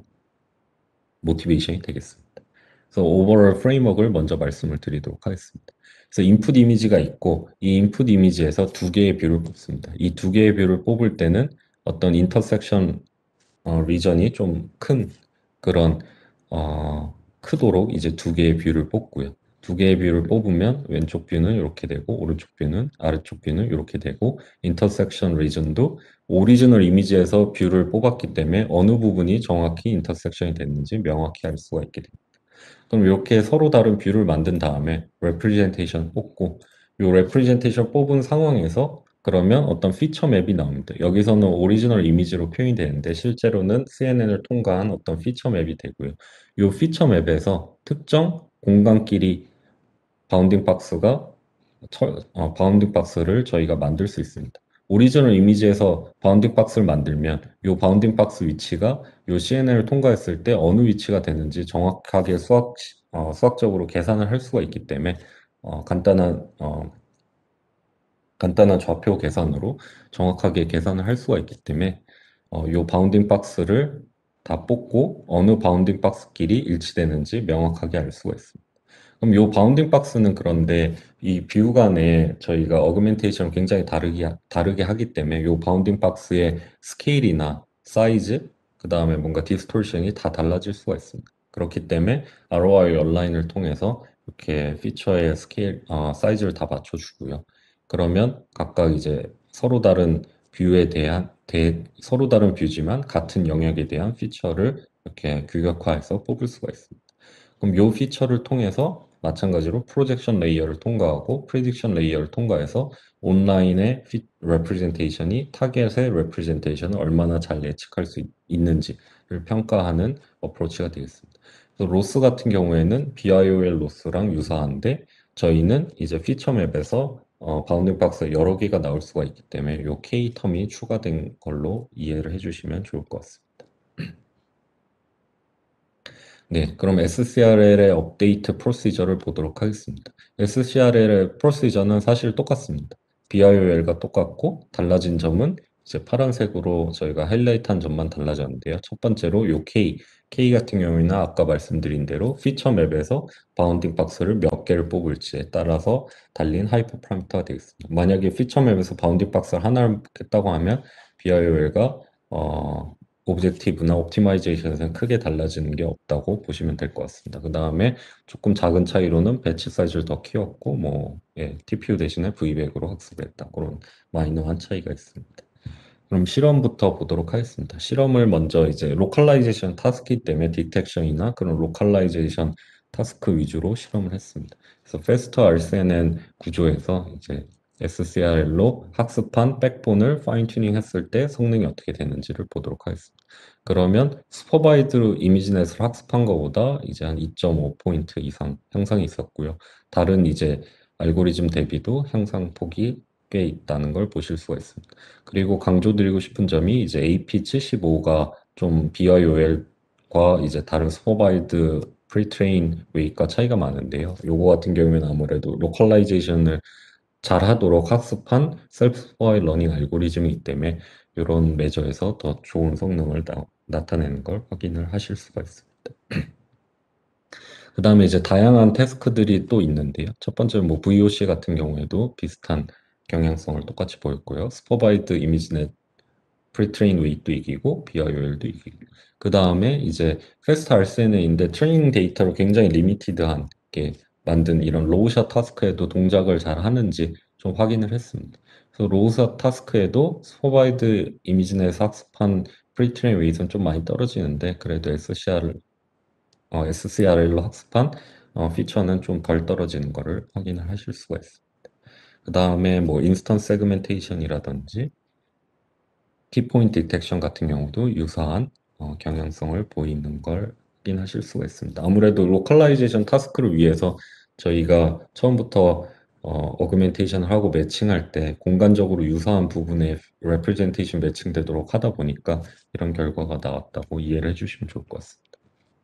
모티베이션이 되겠습니다. 그래서 오버롤 프레임워크를 먼저 말씀을 드리도록 하겠습니다. 그래서 인풋 이미지가 있고 이 인풋 이미지에서 두 개의 뷰를 뽑습니다. 이 두 개의 뷰를 뽑을 때는 어떤 인터섹션 어, 리전이 좀 큰 그런 어, 크도록 이제 두 개의 뷰를 뽑고요. 두 개의 뷰를 뽑으면 왼쪽 뷰는 이렇게 되고 오른쪽 뷰는 아래쪽 뷰는 이렇게 되고 인터섹션 리전도 오리지널 이미지에서 뷰를 뽑았기 때문에 어느 부분이 정확히 인터섹션이 됐는지 명확히 알 수가 있게 됩니다. 그럼 이렇게 서로 다른 뷰를 만든 다음에 레프레젠테이션 뽑고 이 레프레젠테이션 뽑은 상황에서 그러면 어떤 피처 맵이 나옵니다. 여기서는 오리지널 이미지로 표현이 되는데 실제로는 씨엔엔을 통과한 어떤 피처 맵이 되고요. 이 피처 맵에서 특정 공간끼리 바운딩 박스가 철- 어, 바운딩 박스를 저희가 만들 수 있습니다. 오리지널 이미지에서 바운딩 박스를 만들면 이 바운딩 박스 위치가 이 씨엔엔을 통과했을 때 어느 위치가 되는지 정확하게 수학, 어, 수학적으로 계산을 할 수가 있기 때문에 어, 간단한 어, 간단한 좌표 계산으로 정확하게 계산을 할 수가 있기 때문에 어, 이 바운딩 박스를 다 뽑고 어느 바운딩 박스끼리 일치되는지 명확하게 알 수가 있습니다. 그럼 요 바운딩 박스는 그런데 이 뷰 간에 저희가 어그멘테이션을 굉장히 다르게, 하- 다르게 하기 때문에 요 바운딩 박스의 스케일이나 사이즈, 그 다음에 뭔가 디스토션이 다 달라질 수가 있습니다. 그렇기 때문에 알오아이 얼라인을 통해서 이렇게 피처의 스케일, 어, 사이즈를 다 맞춰주고요. 그러면 각각 이제 서로 다른 뷰에 대한, 대, 서로 다른 뷰지만 같은 영역에 대한 피처를 이렇게 규격화해서 뽑을 수가 있습니다. 그럼 요 피처를 통해서 마찬가지로 프로젝션 레이어를 통과하고 프리딕션 레이어를 통과해서 온라인의 피, 레프레젠테이션이 타겟의 레프레젠테이션을 얼마나 잘 예측할 수 있, 있는지를 평가하는 어프로치가 되겠습니다. 그래서 로스 같은 경우에는 비아이오엘 로스랑 유사한데 저희는 이제 피처 맵에서 어, 바운딩 박스 여러 개가 나올 수가 있기 때문에 요 K 텀이 추가된 걸로 이해를 해주시면 좋을 것 같습니다. 네, 그럼 에스씨알엘의 업데이트 프로시저를 보도록 하겠습니다. 에스씨알엘의 프로시저는 사실 똑같습니다. 비아이오엘과 똑같고 달라진 점은 이제 파란색으로 저희가 하이라이트한 점만 달라졌는데요. 첫 번째로 요 K, K 같은 경우에는 아까 말씀드린 대로 피처 맵에서 바운딩 박스를 몇 개를 뽑을지에 따라서 달린 하이퍼 파라미터가 되겠습니다. 만약에 피처 맵에서 바운딩 박스를 하나를 뽑겠다고 하면 비아이오엘과 어, 오브젝티브나 옵티마이제이션에서는 크게 달라지는 게 없다고 보시면 될 것 같습니다. 그 다음에 조금 작은 차이로는 배치 사이즈를 더 키웠고, 뭐, 예, 티피유 대신에 브이백으로 학습을 했다. 그런 마이너한 차이가 있습니다. 그럼 실험부터 보도록 하겠습니다. 실험을 먼저 이제 로컬라이제이션 타스크이기 때문에 디텍션이나 그런 로컬라이제이션 타스크 위주로 실험을 했습니다. 그래서 페스터 알씨엔엔 구조에서 이제 에스씨알엘로 학습한 백본을 파인 튜닝 했을 때 성능이 어떻게 되는지를 보도록 하겠습니다. 그러면 슈퍼바이드 이미지넷을 학습한 것보다 이제 한 이 점 오 포인트 이상 향상이 있었고요. 다른 이제 알고리즘 대비도 향상 폭이 꽤 있다는 걸 보실 수가 있습니다. 그리고 강조드리고 싶은 점이 이제 에이피 칠십오가 좀 비아이오엘과 이제 다른 슈퍼바이드 프리트레인 웨이트가 차이가 많은데요. 요거 같은 경우에는 아무래도 로컬라이제이션을 잘 하도록 학습한 셀프 슈퍼바이드 러닝 알고리즘이기 때문에 이런 메저에서 더 좋은 성능을 나, 나타내는 걸 확인을 하실 수가 있습니다. 그 다음에 이제 다양한 태스크들이 또 있는데요. 첫 번째 뭐 브이오씨 같은 경우에도 비슷한 경향성을 똑같이 보였고요. 슈퍼바이드 이미지넷 프리트레인 웨이트도 이기고 비아이오엘도 이기고 그 다음에 이제 페스트 알씨엔엔인데 트레이닝 데이터로 굉장히 리미티드한 게 만든 이런 로우샷 타스크에도 동작을 잘 하는지 좀 확인을 했습니다. 그래서 로우샷 타스크에도 슈퍼바이드 이미지넷에서 학습한 프리트레인 웨이트는 좀 많이 떨어지는데 그래도 에스씨알 어, 에스씨알엘로 학습한 어, 피처는 좀 덜 떨어지는 거를 확인을 하실 수가 있습니다. 그 다음에 뭐 인스턴스 세그멘테이션이라든지 키포인트 디텍션 같은 경우도 유사한 어, 경향성을 보이는 걸 확인하실 수가 있습니다. 아무래도 로컬라이제이션 타스크를 위해서 저희가 처음부터 어, 어그멘테이션을 하고 매칭할 때 공간적으로 유사한 부분에 레프레젠테이션 매칭되도록 하다 보니까 이런 결과가 나왔다고 이해를 해주시면 좋을 것 같습니다.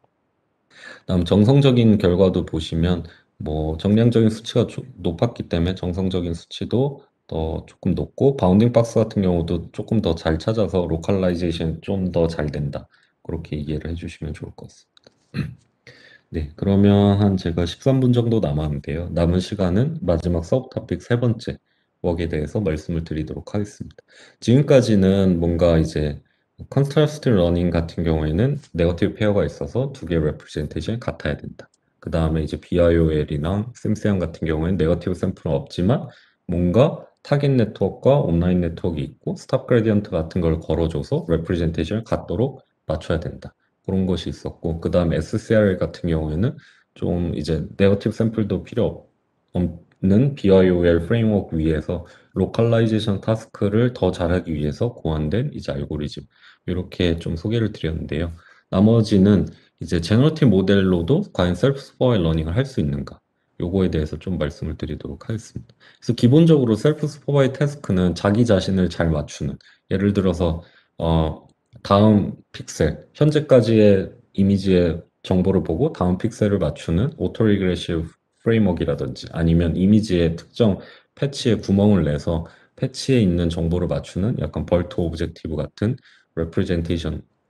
다음 정성적인 결과도 보시면 뭐 정량적인 수치가 조- 높았기 때문에 정성적인 수치도 더 조금 높고 바운딩 박스 같은 경우도 조금 더 잘 찾아서 로컬라이제이션 좀 더 잘 된다. 그렇게 이해를 해주시면 좋을 것 같습니다. 네, 그러면 한 제가 십삼 분 정도 남았는데요. 남은 시간은 마지막 서브 토픽 세 번째 웍에 대해서 말씀을 드리도록 하겠습니다. 지금까지는 뭔가 이제 컨트라스트 러닝 같은 경우에는 네거티브 페어가 있어서 두 개의 레프레젠테이션이 같아야 된다. 그 다음에 이제 비아이오엘이랑 심스양 같은 경우에는 네거티브 샘플은 없지만 뭔가 타겟 네트워크와 온라인 네트워크가 있고 스탑 그레디언트 같은 걸 걸어줘서 레프레젠테이션을 같도록 맞춰야 된다. 그런 것이 있었고, 그 다음 에스씨알 같은 경우에는 좀 이제 네거티브 샘플도 필요 없는 비아이오엘 프레임워크 위에서 로컬라이제이션 타스크를 더 잘하기 위해서 고안된 이제 알고리즘. 이렇게 좀 소개를 드렸는데요. 나머지는 이제 제너러티브 모델로도 과연 셀프 슈퍼바이즈 러닝을 할 수 있는가? 요거에 대해서 좀 말씀을 드리도록 하겠습니다. 그래서 기본적으로 셀프 슈퍼바이즈 태스크는 자기 자신을 잘 맞추는, 예를 들어서 어, 다음 픽셀, 현재까지의 이미지의 정보를 보고 다음 픽셀을 맞추는 오토 리그레시브 프레임워크라든지 아니면 이미지의 특정 패치에 구멍을 내서 패치에 있는 정보를 맞추는 약간 벌트 오브젝티브 같은 레프레젠테이션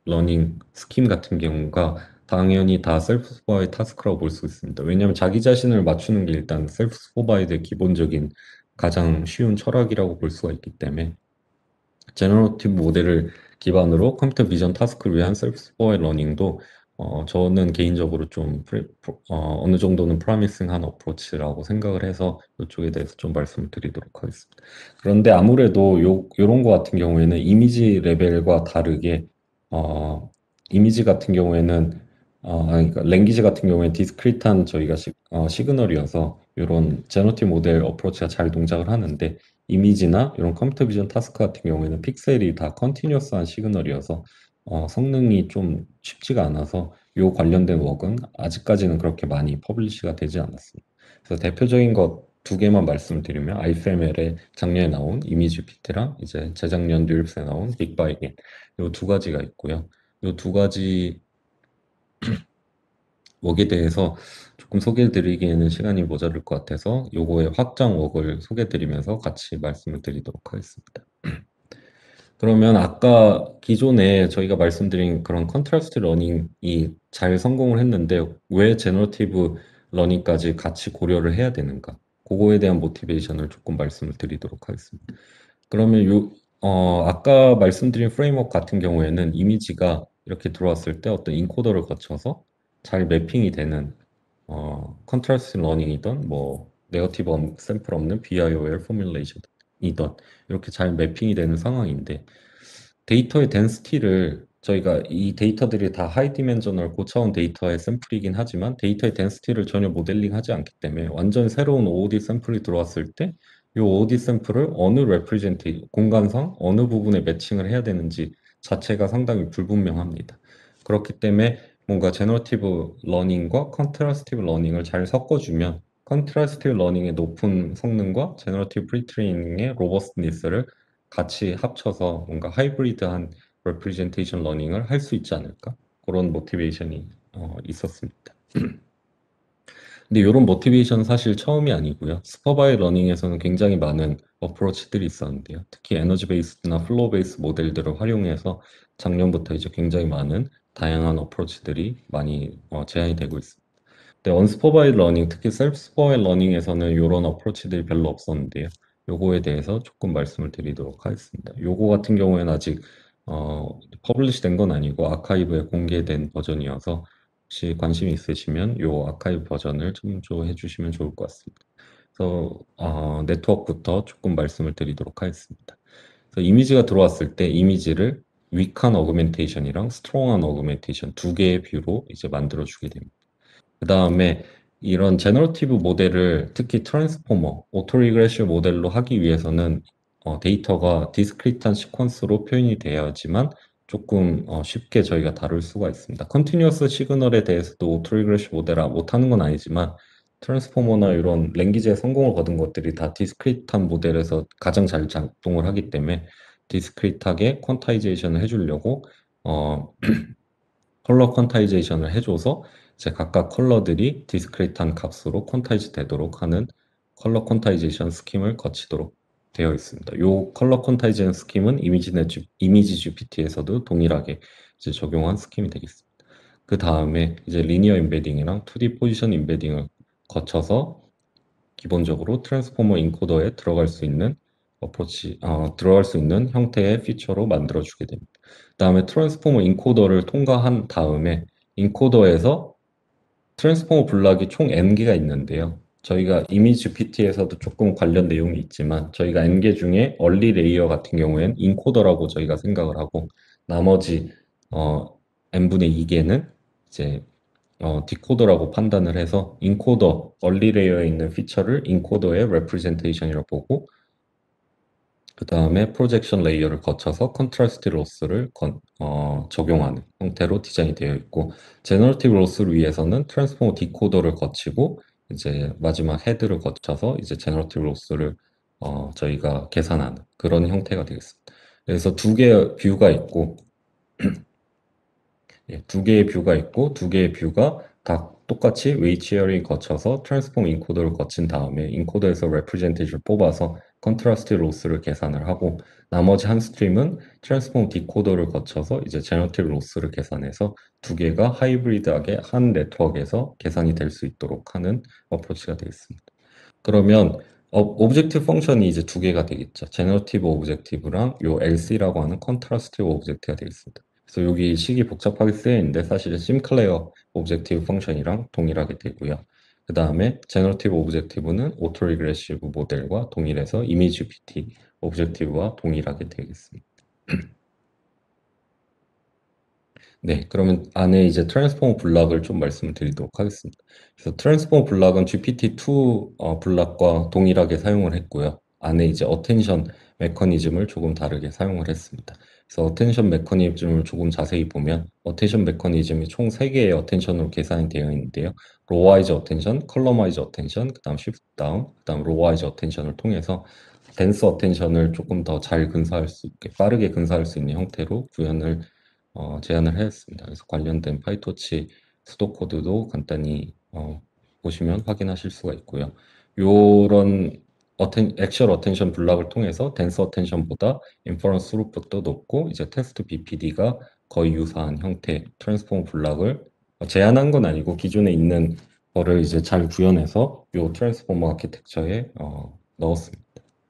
러닝 스킴 같은 경우가 당연히 다 셀프 슈퍼바이드 타스크라고 볼 수 있습니다. 왜냐하면 자기 자신을 맞추는 게 일단 셀프 슈퍼바이드의 기본적인 가장 쉬운 철학이라고 볼 수가 있기 때문에 제너러티브 모델을 기반으로 컴퓨터 비전 타스크를 위한 셀프 슈퍼바이드 러닝도 어, 저는 개인적으로 좀 프리- 프로- 어, 어느 정도는 프로미싱한 어프로치라고 생각을 해서 이쪽에 대해서 좀 말씀을 드리도록 하겠습니다. 그런데 아무래도 요, 요런 거 같은 경우에는 이미지 레벨과 다르게 어, 이미지 같은 경우에는 어, 아니, 그러니까 랭귀지 같은 경우에는 디스크리트한 저희가 시, 어, 시그널이어서 이런 제너티브 모델 어프로치가 잘 동작을 하는데 이미지나 이런 컴퓨터 비전 타스크 같은 경우에는 픽셀이 다 컨티뉴어스한 시그널이어서 어, 성능이 좀 쉽지가 않아서 요 관련된 웍은 아직까지는 그렇게 많이 퍼블리시가 되지 않았습니다. 그래서 대표적인 것 두 개만 말씀을 드리면 아이에프엠엘에 작년에 나온 이미지 피티랑 이제 재작년 뉴립스에 나온 빅바이겐 요 두 가지가 있고요. 요 두 가지 웍에 대해서 조금 소개해 드리기에는 시간이 모자랄 것 같아서 요거의 확장 웍을 소개해 드리면서 같이 말씀을 드리도록 하겠습니다. 그러면 아까 기존에 저희가 말씀드린 그런 컨트라스트 러닝이 잘 성공을 했는데 왜 제너러티브 러닝까지 같이 고려를 해야 되는가? 그거에 대한 모티베이션을 조금 말씀을 드리도록 하겠습니다. 그러면 요, 어, 아까 말씀드린 프레임워크 같은 경우에는 이미지가 이렇게 들어왔을 때 어떤 인코더를 거쳐서 잘 매핑이 되는 어, 컨트라스트 러닝이든 뭐 네거티브 샘플 없는 비아이오엘 포뮬레이션이든 이렇게 잘 매핑이 되는 상황인데 데이터의 덴시티를 저희가 이 데이터들이 다 하이 디멘저널 고차원 데이터의 샘플이긴 하지만 데이터의 덴시티를 전혀 모델링하지 않기 때문에 완전 새로운 오오디 샘플이 들어왔을 때 이 오오디 샘플을 어느 레프리젠티 공간상 어느 부분에 매칭을 해야 되는지 자체가 상당히 불분명합니다. 그렇기 때문에 뭔가 제너러티브 러닝과 컨트라스티브 러닝을 잘 섞어주면 컨트라스티브 러닝의 높은 성능과 제너러티브 프리트레이닝의 로버스트니스를 같이 합쳐서 뭔가 하이브리드한 representation 러닝을 할 수 있지 않을까? 그런 모티베이션이 어, 있었습니다. 근데 이런 모티베이션은 사실 처음이 아니고요. 슈퍼바이 러닝에서는 굉장히 많은 어프로치들이 있었는데요. 특히 에너지 베이스나 플로우 베이스 모델들을 활용해서 작년부터 이제 굉장히 많은 다양한 어프로치들이 많이 어, 제안이 되고 있습니다. 네, 언스퍼바이 러닝, 특히 셀프 슈퍼바이 러닝에서는 이런 어프로치들이 별로 없었는데요. 요거에 대해서 조금 말씀을 드리도록 하겠습니다. 요거 같은 경우에는 아직 어, 퍼블리시 된 건 아니고 아카이브에 공개된 버전이어서 혹시 관심 있으시면 요 아카이브 버전을 참조해 주시면 좋을 것 같습니다. 그래서 어, 네트워크부터 조금 말씀을 드리도록 하겠습니다. 그래서 이미지가 들어왔을 때 이미지를 위크한 어그멘테이션이랑 스트롱한 어그멘테이션 두 개의 뷰로 이제 만들어 주게 됩니다. 그 다음에 이런 제너러티브 모델을 특히 트랜스포머, 오토 리그레션 모델로 하기 위해서는 어, 데이터가 디스크리트한 시퀀스로 표현이 되어야지만 조금 어, 쉽게 저희가 다룰 수가 있습니다. 컨티뉴어스 시그널에 대해서도 오토 리그레션 모델 아, 못하는 건 아니지만 트랜스포머나 이런 랭귀지에 성공을 거둔 것들이 다 디스크리트한 모델에서 가장 잘 작동을 하기 때문에 디스크리트하게 퀀타이제이션을 해주려고 어, 컬러 퀀타이제이션을 해줘서 이제 각각 컬러들이 디스크리트한 값으로 퀀타이즈 되도록 하는 컬러 퀀타이제이션 스킴을 거치도록 되어 있습니다. 이 컬러 퀀타이제이션 스킴은 이미지 넷 이미지 지피티에서도 동일하게 이제 적용한 스킴이 되겠습니다. 그 다음에 이제 리니어 임베딩이랑 투디 포지션 임베딩을 거쳐서 기본적으로 트랜스포머 인코더에 들어갈 수 있는 어프로치, 어, 들어갈 수 있는 형태의 피처로 만들어주게 됩니다. 그다음에 트랜스포머 인코더를 통과한 다음에 인코더에서 트랜스포머 블락이 총 N개가 있는데요. 저희가 이미지 피티에서도 조금 관련 내용이 있지만 저희가 N개 중에 얼리 레이어 같은 경우에는 인코더라고 저희가 생각을 하고 나머지 어, N분의 이 개는 이제 어, 디코더라고 판단을 해서 인코더, 얼리 레이어에 있는 피처를 인코더의 레프레젠테이션이라고 보고 그 다음에 프로젝션 레이어를 거쳐서 컨트라스트 로스를 건- 어, 적용하는 형태로 디자인이 되어 있고 제너러티브 로스를 위해서는 트랜스포머 디코더를 거치고 이제 마지막 헤드를 거쳐서 이제 제너러티브 로스를 어, 저희가 계산하는 그런 형태가 되겠습니다. 그래서 두 개의 뷰가 있고 예, 두 개의 뷰가 있고 두 개의 뷰가 다 똑같이 웨이치 헤어링 거쳐서 트랜스폼 인코더를 거친 다음에 인코더에서 레프레젠테이션을 뽑아서 컨트라스트 로스를 계산을 하고 나머지 한 스트림은 트랜스폼 디코더를 거쳐서 이제 제너티브 로스를 계산해서 두 개가 하이브리드하게 한 네트워크에서 계산이 될 수 있도록 하는 어프로치가 되겠습니다. 그러면 어, 오브젝티브 펑션이 이제 두 개가 되겠죠. 제너티브 오브젝티브랑 요 엘씨라고 하는 컨트라스티브 오브젝트가 되겠습니다. 그래서 여기 식이 복잡하게 쓰여 있는데 사실은 심클레어 오브젝티브 펑션이랑 동일하게 되고요. 그 다음에 제너티브 오브젝티브는 오토 리그레시브 모델과 동일해서 이미지 피티 오브젝티브와 동일하게 되겠습니다. 네, 그러면 안에 이제 트랜스포머 블락을 좀 말씀을 드리도록 하겠습니다. 그래서 트랜스포머 블락은 지피티 투 어, 블락과 동일하게 사용을 했고요. 안에 이제 어텐션 메커니즘을 조금 다르게 사용을 했습니다. 그래서 어텐션 메커니즘을 조금 자세히 보면 어텐션 메커니즘이 총 세 개의 어텐션으로 계산이 되어 있는데요. 로와이즈 어텐션, 컬러마이즈 어텐션, 그다음 시프트 다운, 그다음 로와이즈 어텐션을 통해서 덴스 어텐션을 조금 더 잘 근사할 수 있게 빠르게 근사할 수 있는 형태로 구현을 어, 제안을 하였습니다. 그래서 관련된 파이토치 수도 코드도 간단히 어, 보시면 확인하실 수가 있고요. 요런 어텐, 액션 어텐션 블락을 통해서 덴스 어텐션보다 인퍼런스 스루풋도 높고 이제 테스트 비피디가 거의 유사한 형태 트랜스포머 블락을 어, 제안한 건 아니고 기존에 있는 거를 이제 잘 구현해서 요 트랜스포머 아키텍처에 어, 넣었습니다.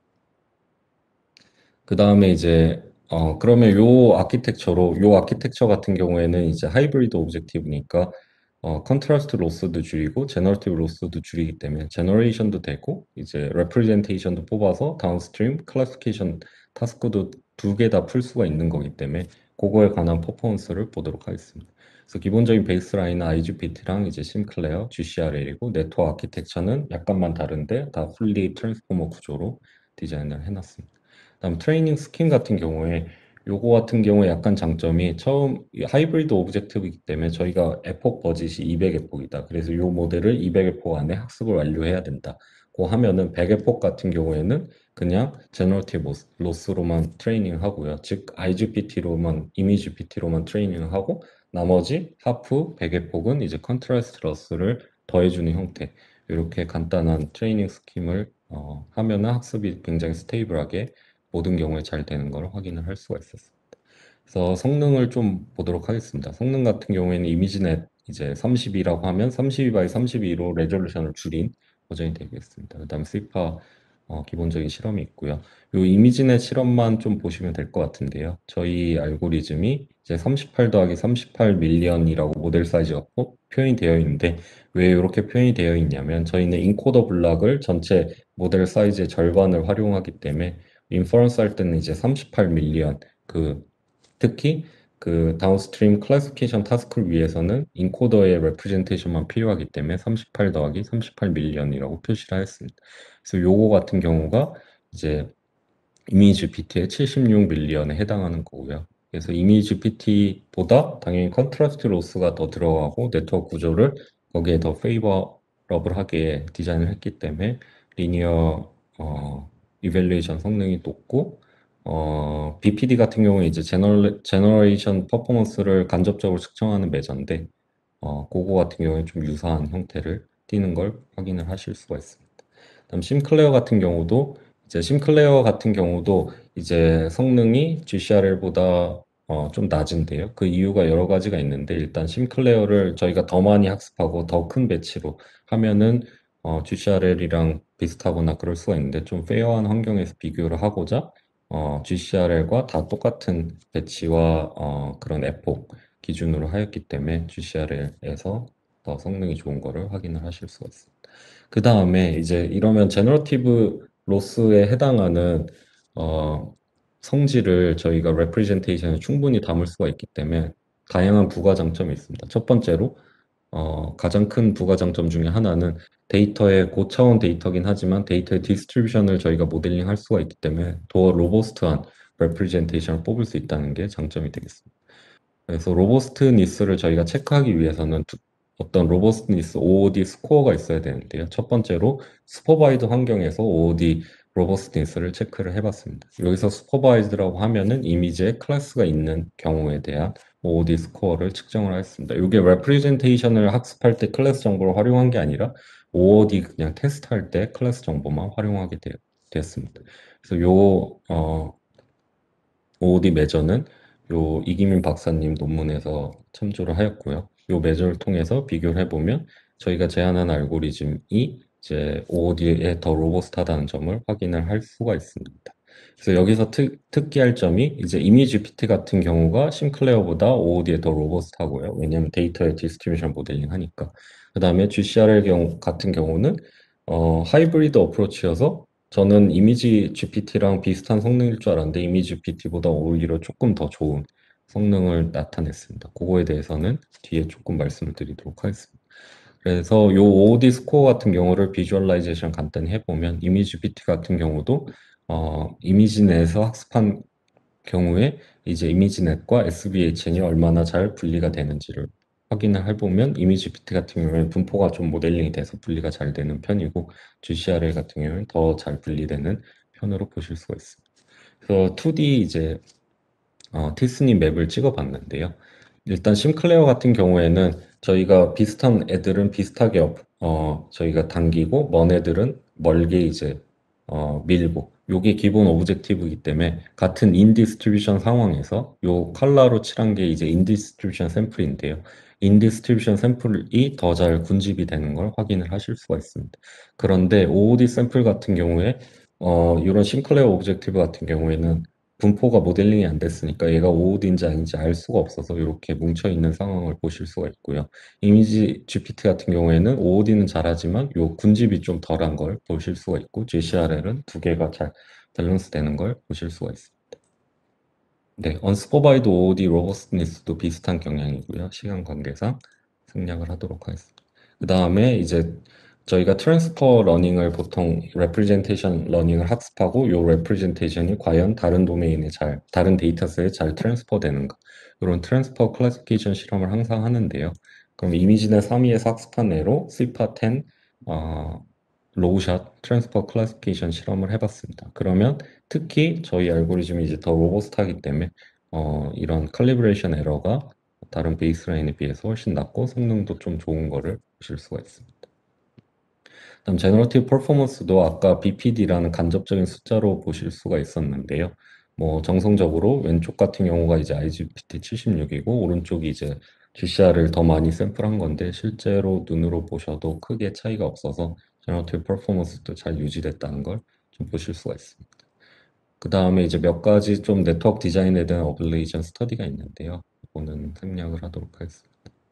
그 다음에 이제 어 그러면 요 아키텍처로 요 아키텍처 같은 경우에는 이제 하이브리드 오브젝티브니까 어 컨트라스트 로스도 줄이고 제너러티브 로스도 줄이기 때문에 제너레이션도 되고 이제 레프레젠테이션도 뽑아서 다운스트림 클래시피케이션 타스크도 두 개 다 풀 수가 있는 거기 때문에 그거에 관한 퍼포먼스를 보도록 하겠습니다. 그래서 기본적인 베이스라인은 아이지피티랑 이제 심클레어, 지씨알엘이고 네트워크 아키텍처는 약간만 다른데 다 풀리 트랜스포머 구조로 디자인을 해놨습니다. 그다음 트레이닝 스킨 같은 경우에 요거 같은 경우에 약간 장점이 처음 이 하이브리드 오브젝트이기 때문에 저희가 에폭 버짓이 이백 에폭이다. 그래서 요 모델을 이백 에폭 안에 학습을 완료해야 된다. 고 하면은 백 에폭 같은 경우에는 그냥 제너러티브 로스로만 트레이닝 하고요. 즉 아이지피티로만 이미지 피티로만 트레이닝을 하고 나머지 하프 백 에폭은 이제 컨트라스트 로스를 더해주는 형태. 이렇게 간단한 트레이닝 스킴을 어, 하면은 학습이 굉장히 스테이블하게 모든 경우에 잘 되는 걸 확인을 할 수가 있었습니다. 그래서 성능을 좀 보도록 하겠습니다. 성능 같은 경우에는 이미지넷 이제 삼십이라고 하면 삼십이 바이 삼십이로 레졸루션을 줄인 버전이 되겠습니다. 그다음 시파 어, 기본적인 실험이 있고요. 요 이미지넷 실험만 좀 보시면 될 것 같은데요. 저희 알고리즘이 이제 삼십팔 더하기 삼십팔 밀리언이라고 모델 사이즈가 포- 표현이 되어 있는데 왜 이렇게 표현이 되어 있냐면 저희는 인코더 블락을 전체 모델 사이즈의 절반을 활용하기 때문에 인퍼런스 할 때는 이제 삼십팔 밀리언 그 특히 그 다운스트림 클래시피케이션 타스크를 위해서는 인코더의 레프레젠테이션만 필요하기 때문에 삼십팔 더하기 삼십팔 밀리언이라고 표시를 했습니다. 그래서 요거 같은 경우가 이제 이미지 피티의 칠십육 밀리언에 해당하는 거고요. 그래서 이미지 피티보다 당연히 컨트라스트 로스가 더 들어가고 네트워크 구조를 거기에 더 페이버러블하게 디자인을 했기 때문에 리니어 어, 이밸루에이션 성능이 높고 어, 비피디 같은 경우에 이제 제너레, 제너레이션 퍼포먼스를 간접적으로 측정하는 매저인데 어, 그거 같은 경우에 좀 유사한 형태를 띠는 걸 확인을 하실 수가 있습니다. 그다음 심클레어 같은 경우도 이제 심클레어 같은 경우도 이제 성능이 지씨알엘보다 어, 좀 낮은데요. 그 이유가 여러 가지가 있는데 일단 심클레어를 저희가 더 많이 학습하고 더 큰 배치로 하면은 어, 지씨알엘이랑 비슷하거나 그럴 수가 있는데 좀 페어한 환경에서 비교를 하고자 어, 지씨알엘과 다 똑같은 배치와 어, 그런 에폭 기준으로 하였기 때문에 지씨알엘에서 더 성능이 좋은 거를 확인을 하실 수가 있습니다. 그 다음에 이제 이러면 제너러티브 로스에 해당하는 어, 성질을 저희가 레프레젠테이션에 충분히 담을 수가 있기 때문에 다양한 부가 장점이 있습니다. 첫 번째로 어, 가장 큰 부가 장점 중에 하나는 데이터의 고차원 데이터긴 하지만 데이터의 디스트리뷰션을 저희가 모델링 할 수가 있기 때문에 더 로버스트한 레프레젠테이션을 뽑을 수 있다는 게 장점이 되겠습니다. 그래서 로버스트니스를 저희가 체크하기 위해서는 두- 어떤 로버스트니스 오오디 스코어가 있어야 되는데요. 첫 번째로 슈퍼바이드 환경에서 오오디 로버스트니스를 체크를 해봤습니다. 여기서 슈퍼바이드라고 하면은 이미지에 클래스가 있는 경우에 대한 오오디 스코어를 측정을 했습니다. 이게 레프레젠테이션을 학습할 때 클래스 정보를 활용한 게 아니라 오오디 그냥 테스트할 때 클래스 정보만 활용하게 돼요. 되었습니다. 그래서 요, 어, 오오디 매저는 요 이기민 박사님 논문에서 참조를 하였고요. 요 매저를 통해서 비교를 해보면 저희가 제안한 알고리즘이 이제 오오디에 더 로버스트하다는 점을 확인을 할 수가 있습니다. 그래서 여기서 특, 특기할 점이 이제 이미지피티 같은 경우가 심클레어보다 오오디에 더 로버스트하고요. 왜냐하면 데이터의 디스트리뷰션 모델링 하니까. 그 다음에 지씨알엘 경우 같은 경우는 어, 하이브리드 어프로치여서 저는 이미지 지피티랑 비슷한 성능일 줄 알았는데 이미지 지피티보다 오히려 조금 더 좋은 성능을 나타냈습니다. 그거에 대해서는 뒤에 조금 말씀을 드리도록 하겠습니다. 그래서 요 오오디 스코어 같은 경우를 비주얼라이제이션 간단히 해보면 이미지 지피티 같은 경우도 어, 이미지넷에서 학습한 경우에 이제 이미지넷과 에스비에이치엔이 얼마나 잘 분리가 되는지를 확인을 해보면 이미지피티 같은 경우에는 분포가 좀 모델링이 돼서 분리가 잘 되는 편이고 지씨알엘 같은 경우에는 더 잘 분리되는 편으로 보실 수가 있습니다. 그래서 투디 이제 어, 티스니 맵을 찍어봤는데요. 일단 심클레어 같은 경우에는 저희가 비슷한 애들은 비슷하게 어, 어, 저희가 당기고 먼 애들은 멀게 이제 어, 밀고 요게 기본 오브젝티브이기 때문에 같은 인디스트리뷰션 상황에서 요 컬러로 칠한 게 이제 인디스트리뷰션 샘플인데요. 인디스트리뷰션 샘플이 더 잘 군집이 되는 걸 확인을 하실 수가 있습니다. 그런데 오오디 샘플 같은 경우에 어, 이런 심클레어 오브젝티브 같은 경우에는 분포가 모델링이 안 됐으니까 얘가 오오디인지 아닌지 알 수가 없어서 이렇게 뭉쳐 있는 상황을 보실 수가 있고요. 이미지 지피티 같은 경우에는 오오디는 잘하지만 요 군집이 좀 덜한 걸 보실 수가 있고 지씨알엘은 두 개가 잘 밸런스 되는 걸 보실 수가 있습니다. 네, 언스퍼바이드 오오디 로버스트니스도 비슷한 경향이고요. 시간 관계상 생략을 하도록 하겠습니다. 그 다음에 이제 저희가 트랜스퍼 러닝을 보통 레프레젠테이션 러닝을 학습하고 요 레프레젠테이션이 과연 다른 도메인에 잘, 다른 데이터셋에 잘 트랜스퍼 되는가. 이런 트랜스퍼 클래시피케이션 실험을 항상 하는데요. 그럼 이미지넷 삼 위에서 학습한 애로 시파 텐, 어, 로우샷 트랜스퍼 클래시피케이션 실험을 해봤습니다. 그러면 특히 저희 알고리즘이 이제 더 로버스트하기 때문에 어, 이런 칼리브레이션 에러가 다른 베이스라인에 비해서 훨씬 낮고 성능도 좀 좋은 거를 보실 수가 있습니다. 다음 제너러티브 퍼포먼스도 아까 비피디라는 간접적인 숫자로 보실 수가 있었는데요. 뭐 정성적으로 왼쪽 같은 경우가 이제 아이지피티 칠십육이고 오른쪽이 이제 지씨알을 더 많이 샘플한 건데 실제로 눈으로 보셔도 크게 차이가 없어서 제너러티브 퍼포먼스도 잘 유지됐다는 걸 좀 보실 수가 있습니다. 그 다음에 이제 몇 가지 좀 네트워크 디자인에 대한 어블레이션 스터디가 있는데요. 이거는 생략을 하도록 하겠습니다.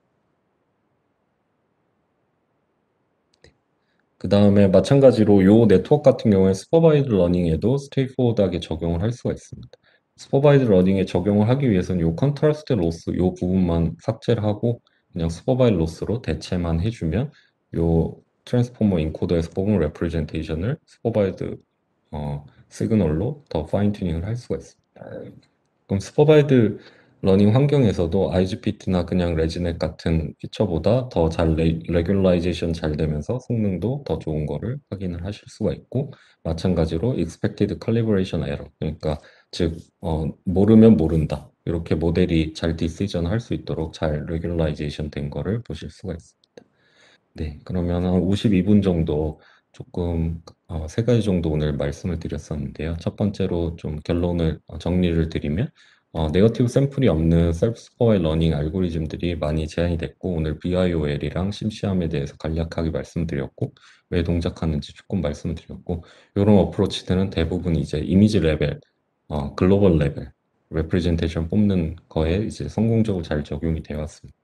그 다음에 마찬가지로 요 네트워크 같은 경우에 슈퍼바이드 러닝에도 스트레이트포워드하게 적용을 할 수가 있습니다. 슈퍼바이드 러닝에 적용을 하기 위해서는 요 컨트라스트 로스 요 부분만 삭제를 하고 그냥 슈퍼바이드 로스로 대체만 해주면 요 트랜스포머 인코더에서 뽑은 레프레젠테이션을 슈퍼바이드 어, 시그널로 더 파인 튜닝을 할 수가 있습니다. 그럼 슈퍼바이드 러닝 환경에서도 아이지피티나 그냥 레지넷 같은 피처보다 더 잘 레귤라이제이션 잘 되면서 성능도 더 좋은 거를 확인을 하실 수가 있고 마찬가지로 expected calibration error 그러니까 즉 어, 모르면 모른다 이렇게 모델이 잘 디시전 할 수 있도록 잘 레귤라이제이션 된 거를 보실 수가 있습니다. 네, 그러면 한 오십이 분 정도 조금 어, 세 가지 정도 오늘 말씀을 드렸었는데요. 첫 번째로 좀 결론을 어, 정리를 드리면 어, 네거티브 샘플이 없는 셀프 스코어 러닝 알고리즘들이 많이 제한이 됐고 오늘 비아이오엘이랑 심시함에 대해서 간략하게 말씀드렸고 왜 동작하는지 조금 말씀드렸고 이런 어프로치들은 대부분 이제 이미지 레벨, 어, 글로벌 레벨, 레프레젠테이션 뽑는 거에 이제 성공적으로 잘 적용이 되어 왔습니다.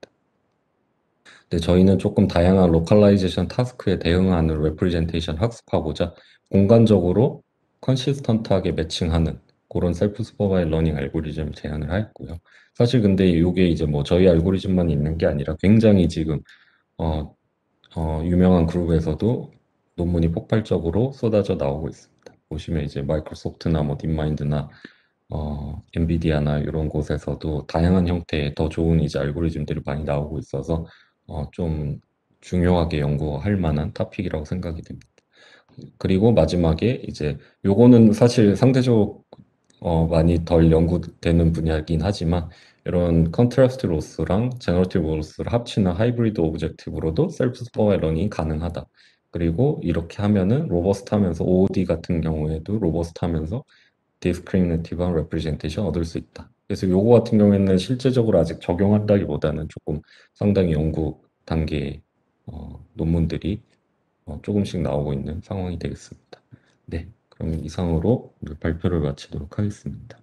근데 저희는 조금 다양한 로컬라이제이션 타스크에 대응하는 레프레젠테이션 학습하고자 공간적으로 컨시스턴트하게 매칭하는 그런 셀프 슈퍼바이드 러닝 알고리즘을 제안을 하였고요. 사실 근데 이게 이제 뭐 저희 알고리즘만 있는 게 아니라 굉장히 지금 어, 어, 유명한 그룹에서도 논문이 폭발적으로 쏟아져 나오고 있습니다. 보시면 이제 마이크로소프트나 뭐 딥마인드나 어, 엔비디아나 이런 곳에서도 다양한 형태의 더 좋은 이제 알고리즘들이 많이 나오고 있어서 어, 좀 중요하게 연구할 만한 토픽이라고 생각이 됩니다. 그리고 마지막에 이제 요거는 사실 상대적으로 어, 많이 덜 연구되는 분야이긴 하지만 이런 컨트라스트 로스랑 제너러티브 로스를 합치는 하이브리드 오브젝티브로도 셀프 슈퍼바이드 러닝이 가능하다. 그리고 이렇게 하면은 로버스트하면서 오오디 같은 경우에도 로버스트하면서 discriminative representation 얻을 수 있다. 그래서 요거 같은 경우에는 실제적으로 아직 적용한다기보다는 조금 상당히 연구 단계의 어, 논문들이 어, 조금씩 나오고 있는 상황이 되겠습니다. 네, 그럼 이상으로 오늘 발표를 마치도록 하겠습니다.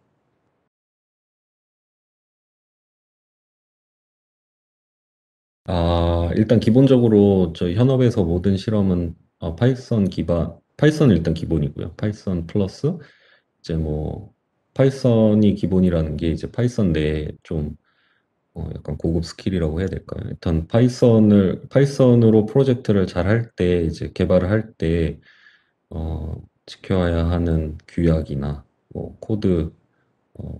아, 일단 기본적으로 저희 현업에서 모든 실험은 어, 파이썬 기반, 파이썬은 일단 기본이고요. 파이썬 플러스 이제 뭐 파이썬이 기본이라는 게 이제 파이썬 내에 좀 어, 약간 고급 스킬이라고 해야 될까요? 일단 파이썬을 파이썬으로 프로젝트를 잘 할 때 이제 개발을 할 때 어, 지켜야 하는 규약이나 뭐 코드 어,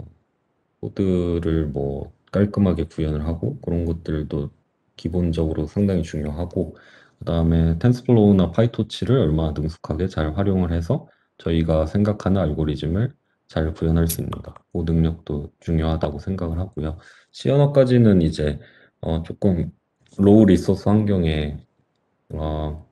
코드를 뭐 깔끔하게 구현을 하고 그런 것들도 기본적으로 상당히 중요하고 그다음에 텐스플로우나 파이토치를 얼마나 능숙하게 잘 활용을 해서 저희가 생각하는 알고리즘을 잘 구현할 수 있는가 그 능력도 중요하다고 생각을 하고요. C 언어까지는 이제 어, 조금 로우 리소스 환경에 어,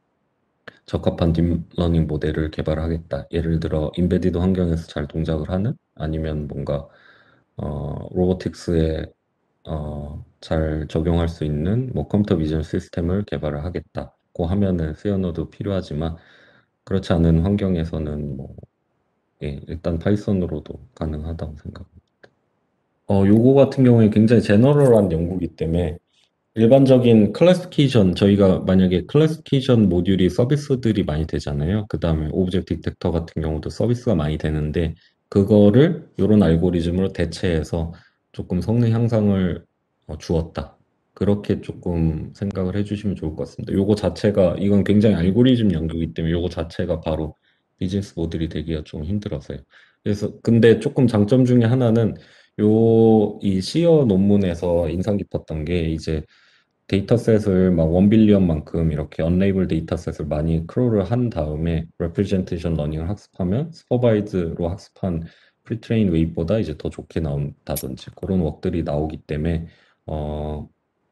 적합한 딥러닝 모델을 개발하겠다. 예를 들어 인베디드 환경에서 잘 동작을 하는 아니면 뭔가 어, 로보틱스에 어, 잘 적용할 수 있는 뭐 컴퓨터 비전 시스템을 개발을 하겠다고 하면은 C 언어도 필요하지만 그렇지 않은 환경에서는 뭐 예, 일단 파이썬으로도 가능하다고 생각합니다. 어, 요거 같은 경우에 굉장히 제너럴한 연구이기 때문에 일반적인 클래시피케이션, 저희가 만약에 클래시피케이션 모듈이 서비스들이 많이 되잖아요. 그 다음에 오브젝트 디텍터 같은 경우도 서비스가 많이 되는데, 그거를 이런 알고리즘으로 대체해서 조금 성능 향상을 어, 주었다. 그렇게 조금 생각을 해주시면 좋을 것 같습니다. 요거 자체가, 이건 굉장히 알고리즘 연구이기 때문에 요거 자체가 바로 비즈니스 모델이 되기가 좀 힘들어서요. 그래서, 근데 조금 장점 중에 하나는 요, 이 시어 논문에서 인상 깊었던 게 이제 데이터셋을 막 원 빌리언만큼 이렇게 언레이블 데이터셋을 많이 크롤을 한 다음에 레프레젠테이션 러닝을 학습하면 슈퍼바이즈로 학습한 프리트레인 웨이보다 이제 더 좋게 나온다든지 그런 웍들이 나오기 때문에 어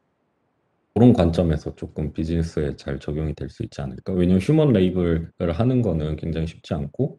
그런 관점에서 조금 비즈니스에 잘 적용이 될 수 있지 않을까? 왜냐면 휴먼 레이블을 하는 거는 굉장히 쉽지 않고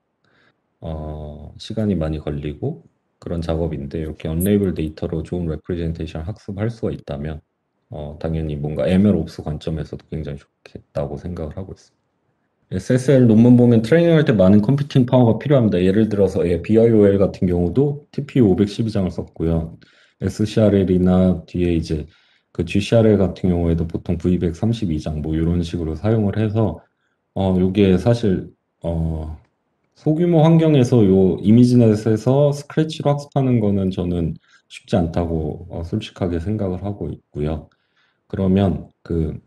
어 시간이 많이 걸리고 그런 작업인데 이렇게 언레이블 데이터로 좋은 레프레젠테이션 학습할 수가 있다면 어, 당연히 뭔가 엠엘옵스 관점에서도 굉장히 좋겠다고 생각을 하고 있습니다. 에스에스엘 논문 보면 트레이닝할 때 많은 컴퓨팅 파워가 필요합니다. 예를 들어서 예, 비아이오엘 같은 경우도 티피유 오백십이 장을 썼고요. 에스씨알엘이나 뒤에 이제 그 지씨알엘 같은 경우에도 보통 브이 백삼십이 장 뭐 이런 식으로 사용을 해서 어, 요게 사실 어, 소규모 환경에서 요 이미지넷에서 스크래치로 학습하는 거는 저는 쉽지 않다고 어, 솔직하게 생각을 하고 있고요. 그러면 그,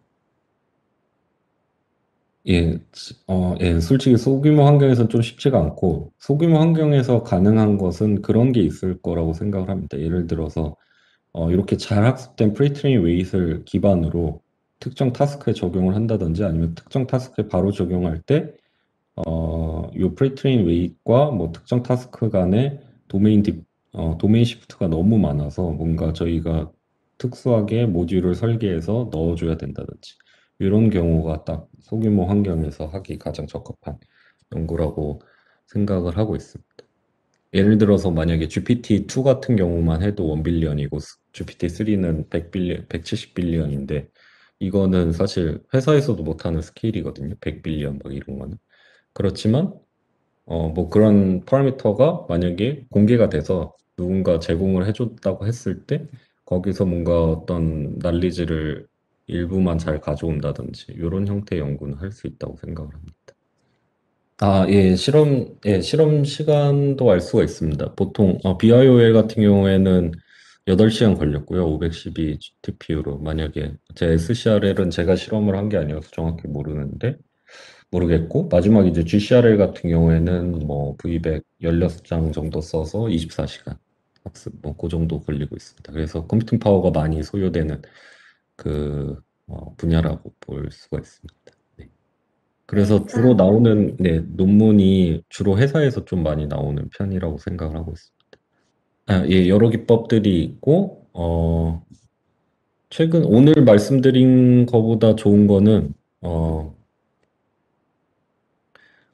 예, 지- 어, 예, 솔직히 소규모 환경에서는 좀 쉽지가 않고, 소규모 환경에서 가능한 것은 그런 게 있을 거라고 생각을 합니다. 예를 들어서, 어, 이렇게 잘 학습된 프리트레인 웨이트를 기반으로 특정 타스크에 적용을 한다든지 아니면 특정 타스크에 바로 적용할 때 어, 요 프리트레인 웨이트과 뭐 특정 타스크 간의 도메인 딥, 어, 도메인 시프트가 너무 많아서 뭔가 저희가 특수하게 모듈을 설계해서 넣어줘야 된다든지 이런 경우가 딱 소규모 환경에서 하기 가장 적합한 연구라고 생각을 하고 있습니다. 예를 들어서 만약에 지피티 투 같은 경우만 해도 원 빌리언이고 지피티 쓰리는 백 빌리언, 백칠십 빌리언인데 이거는 사실 회사에서도 못하는 스케일이거든요. 백 빌리언 막 이런 거는. 그렇지만 어, 뭐 그런 파라미터가 만약에 공개가 돼서 누군가 제공을 해줬다고 했을 때 거기서 뭔가 어떤 난리지를 일부만 잘 가져온다든지 이런 형태의 연구는 할 수 있다고 생각을 합니다. 아, 예, 실험, 예, 실험 시간도 알 수가 있습니다. 보통 어, 비아이오엘 같은 경우에는 여덟 시간 걸렸고요. 오백십이 티피유로. 만약에 제 에스씨알엘은 제가 실험을 한 게 아니어서 정확히 모르는데 모르겠고 마지막 이제 지씨알엘 같은 경우에는 뭐 브이백 십육 장 정도 써서 이십사 시간 학습 뭐 그 정도 걸리고 있습니다. 그래서 컴퓨팅 파워가 많이 소요되는 그 어, 분야라고 볼 수가 있습니다. 네. 네, 그래서 주로 그럼, 나오는 네, 논문이 주로 회사에서 좀 많이 나오는 편이라고 생각을 하고 있습니다. 아, 예, 여러 기법들이 있고 어, 최근 오늘 말씀드린 거보다 좋은 거는 어,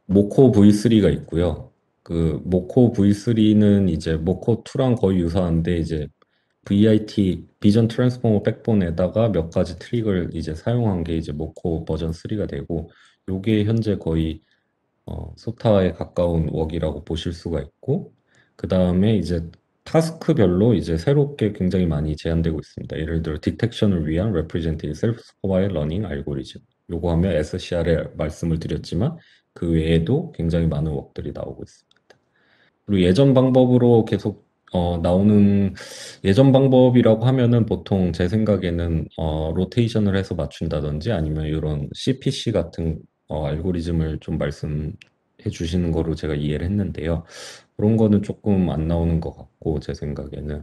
모코 브이 쓰리가 있고요. 그 모코 브이 쓰리는 이제 모코 투랑 거의 유사한데 이제 브이아이티 비전 트랜스포머 백본에다가 몇 가지 트릭을 이제 사용한 게 이제 모코 버전 쓰리가 되고 요게 현재 거의 어, 소타에 가까운 웍이라고 보실 수가 있고 그 다음에 이제 타스크별로 이제 새롭게 굉장히 많이 제한되고 있습니다. 예를 들어 디텍션을 위한 Representative Self-Supervised Learning 알고리즘 요거 하면 에스씨알에 말씀을 드렸지만 그 외에도 굉장히 많은 웍들이 나오고 있습니다. 그리고 예전 방법으로 계속 어, 나오는 예전 방법이라고 하면은 보통 제 생각에는 어, 로테이션을 해서 맞춘다든지 아니면 이런 씨피씨 같은 어, 알고리즘을 좀 말씀해 주시는 거로 제가 이해를 했는데요. 그런 거는 조금 안 나오는 것 같고 제 생각에는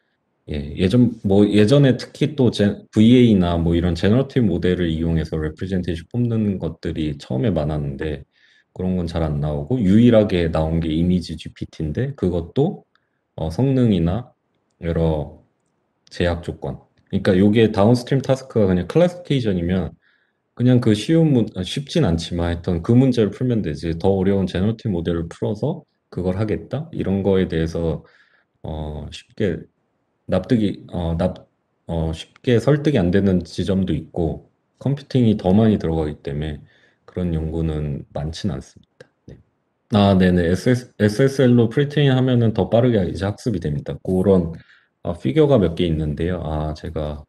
예, 예전 뭐 예전에 특히 또 브이에이나 뭐 이런 제너러티브 모델을 이용해서 레프레젠테이션 뽑는 것들이 처음에 많았는데 그런 건 잘 안 나오고 유일하게 나온 게 이미지 지피티인데 그것도 어, 성능이나 여러 제약 조건. 그러니까 요게 다운스트림 타스크가 그냥 클래시피케이션이면 그냥 그 쉬운 문 아, 쉽진 않지만 하여튼 그 문제를 풀면 되지 더 어려운 제너러티브 모델을 풀어서 그걸 하겠다 이런 거에 대해서 어, 쉽게 납득이 어, 납, 어, 쉽게 설득이 안 되는 지점도 있고 컴퓨팅이 더 많이 들어가기 때문에 그런 연구는 많지는 않습니다. 네. 아, 네네. 에스에스, 에스에스엘로 프리트레인 하면은 더 빠르게 이제 학습이 됩니다. 그런 아, 피겨가 몇 개 있는데요. 아, 제가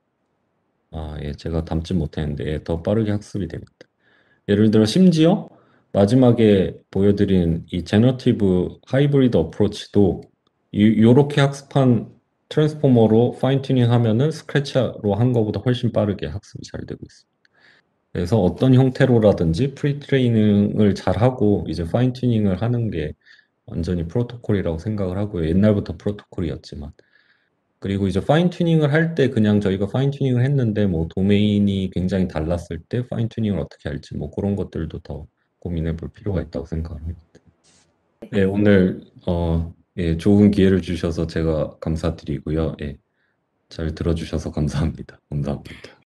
아, 예, 제가 담지 못했는데 예, 더 빠르게 학습이 됩니다. 예를 들어 심지어 마지막에 보여드린 이 제너티브 하이브리드 어프로치도 이- 요렇게 학습한 트랜스포머로 파인 튜닝 하면은 스크래치로 한 거보다 훨씬 빠르게 학습이 잘 되고 있습니다. 그래서 어떤 형태로라든지 프리 트레이닝을 잘 하고 이제 파인 튜닝을 하는 게 완전히 프로토콜이라고 생각을 하고요. 옛날부터 프로토콜이었지만. 그리고 이제 파인 튜닝을 할 때 그냥 저희가 파인 튜닝을 했는데 뭐 도메인이 굉장히 달랐을 때 파인 튜닝을 어떻게 할지 뭐 그런 것들도 더 고민해 볼 필요가 있다고 생각합니다. 네, 오늘 어, 예, 좋은 기회를 주셔서 제가 감사드리고요. 예, 잘 들어주셔서 감사합니다. 감사합니다.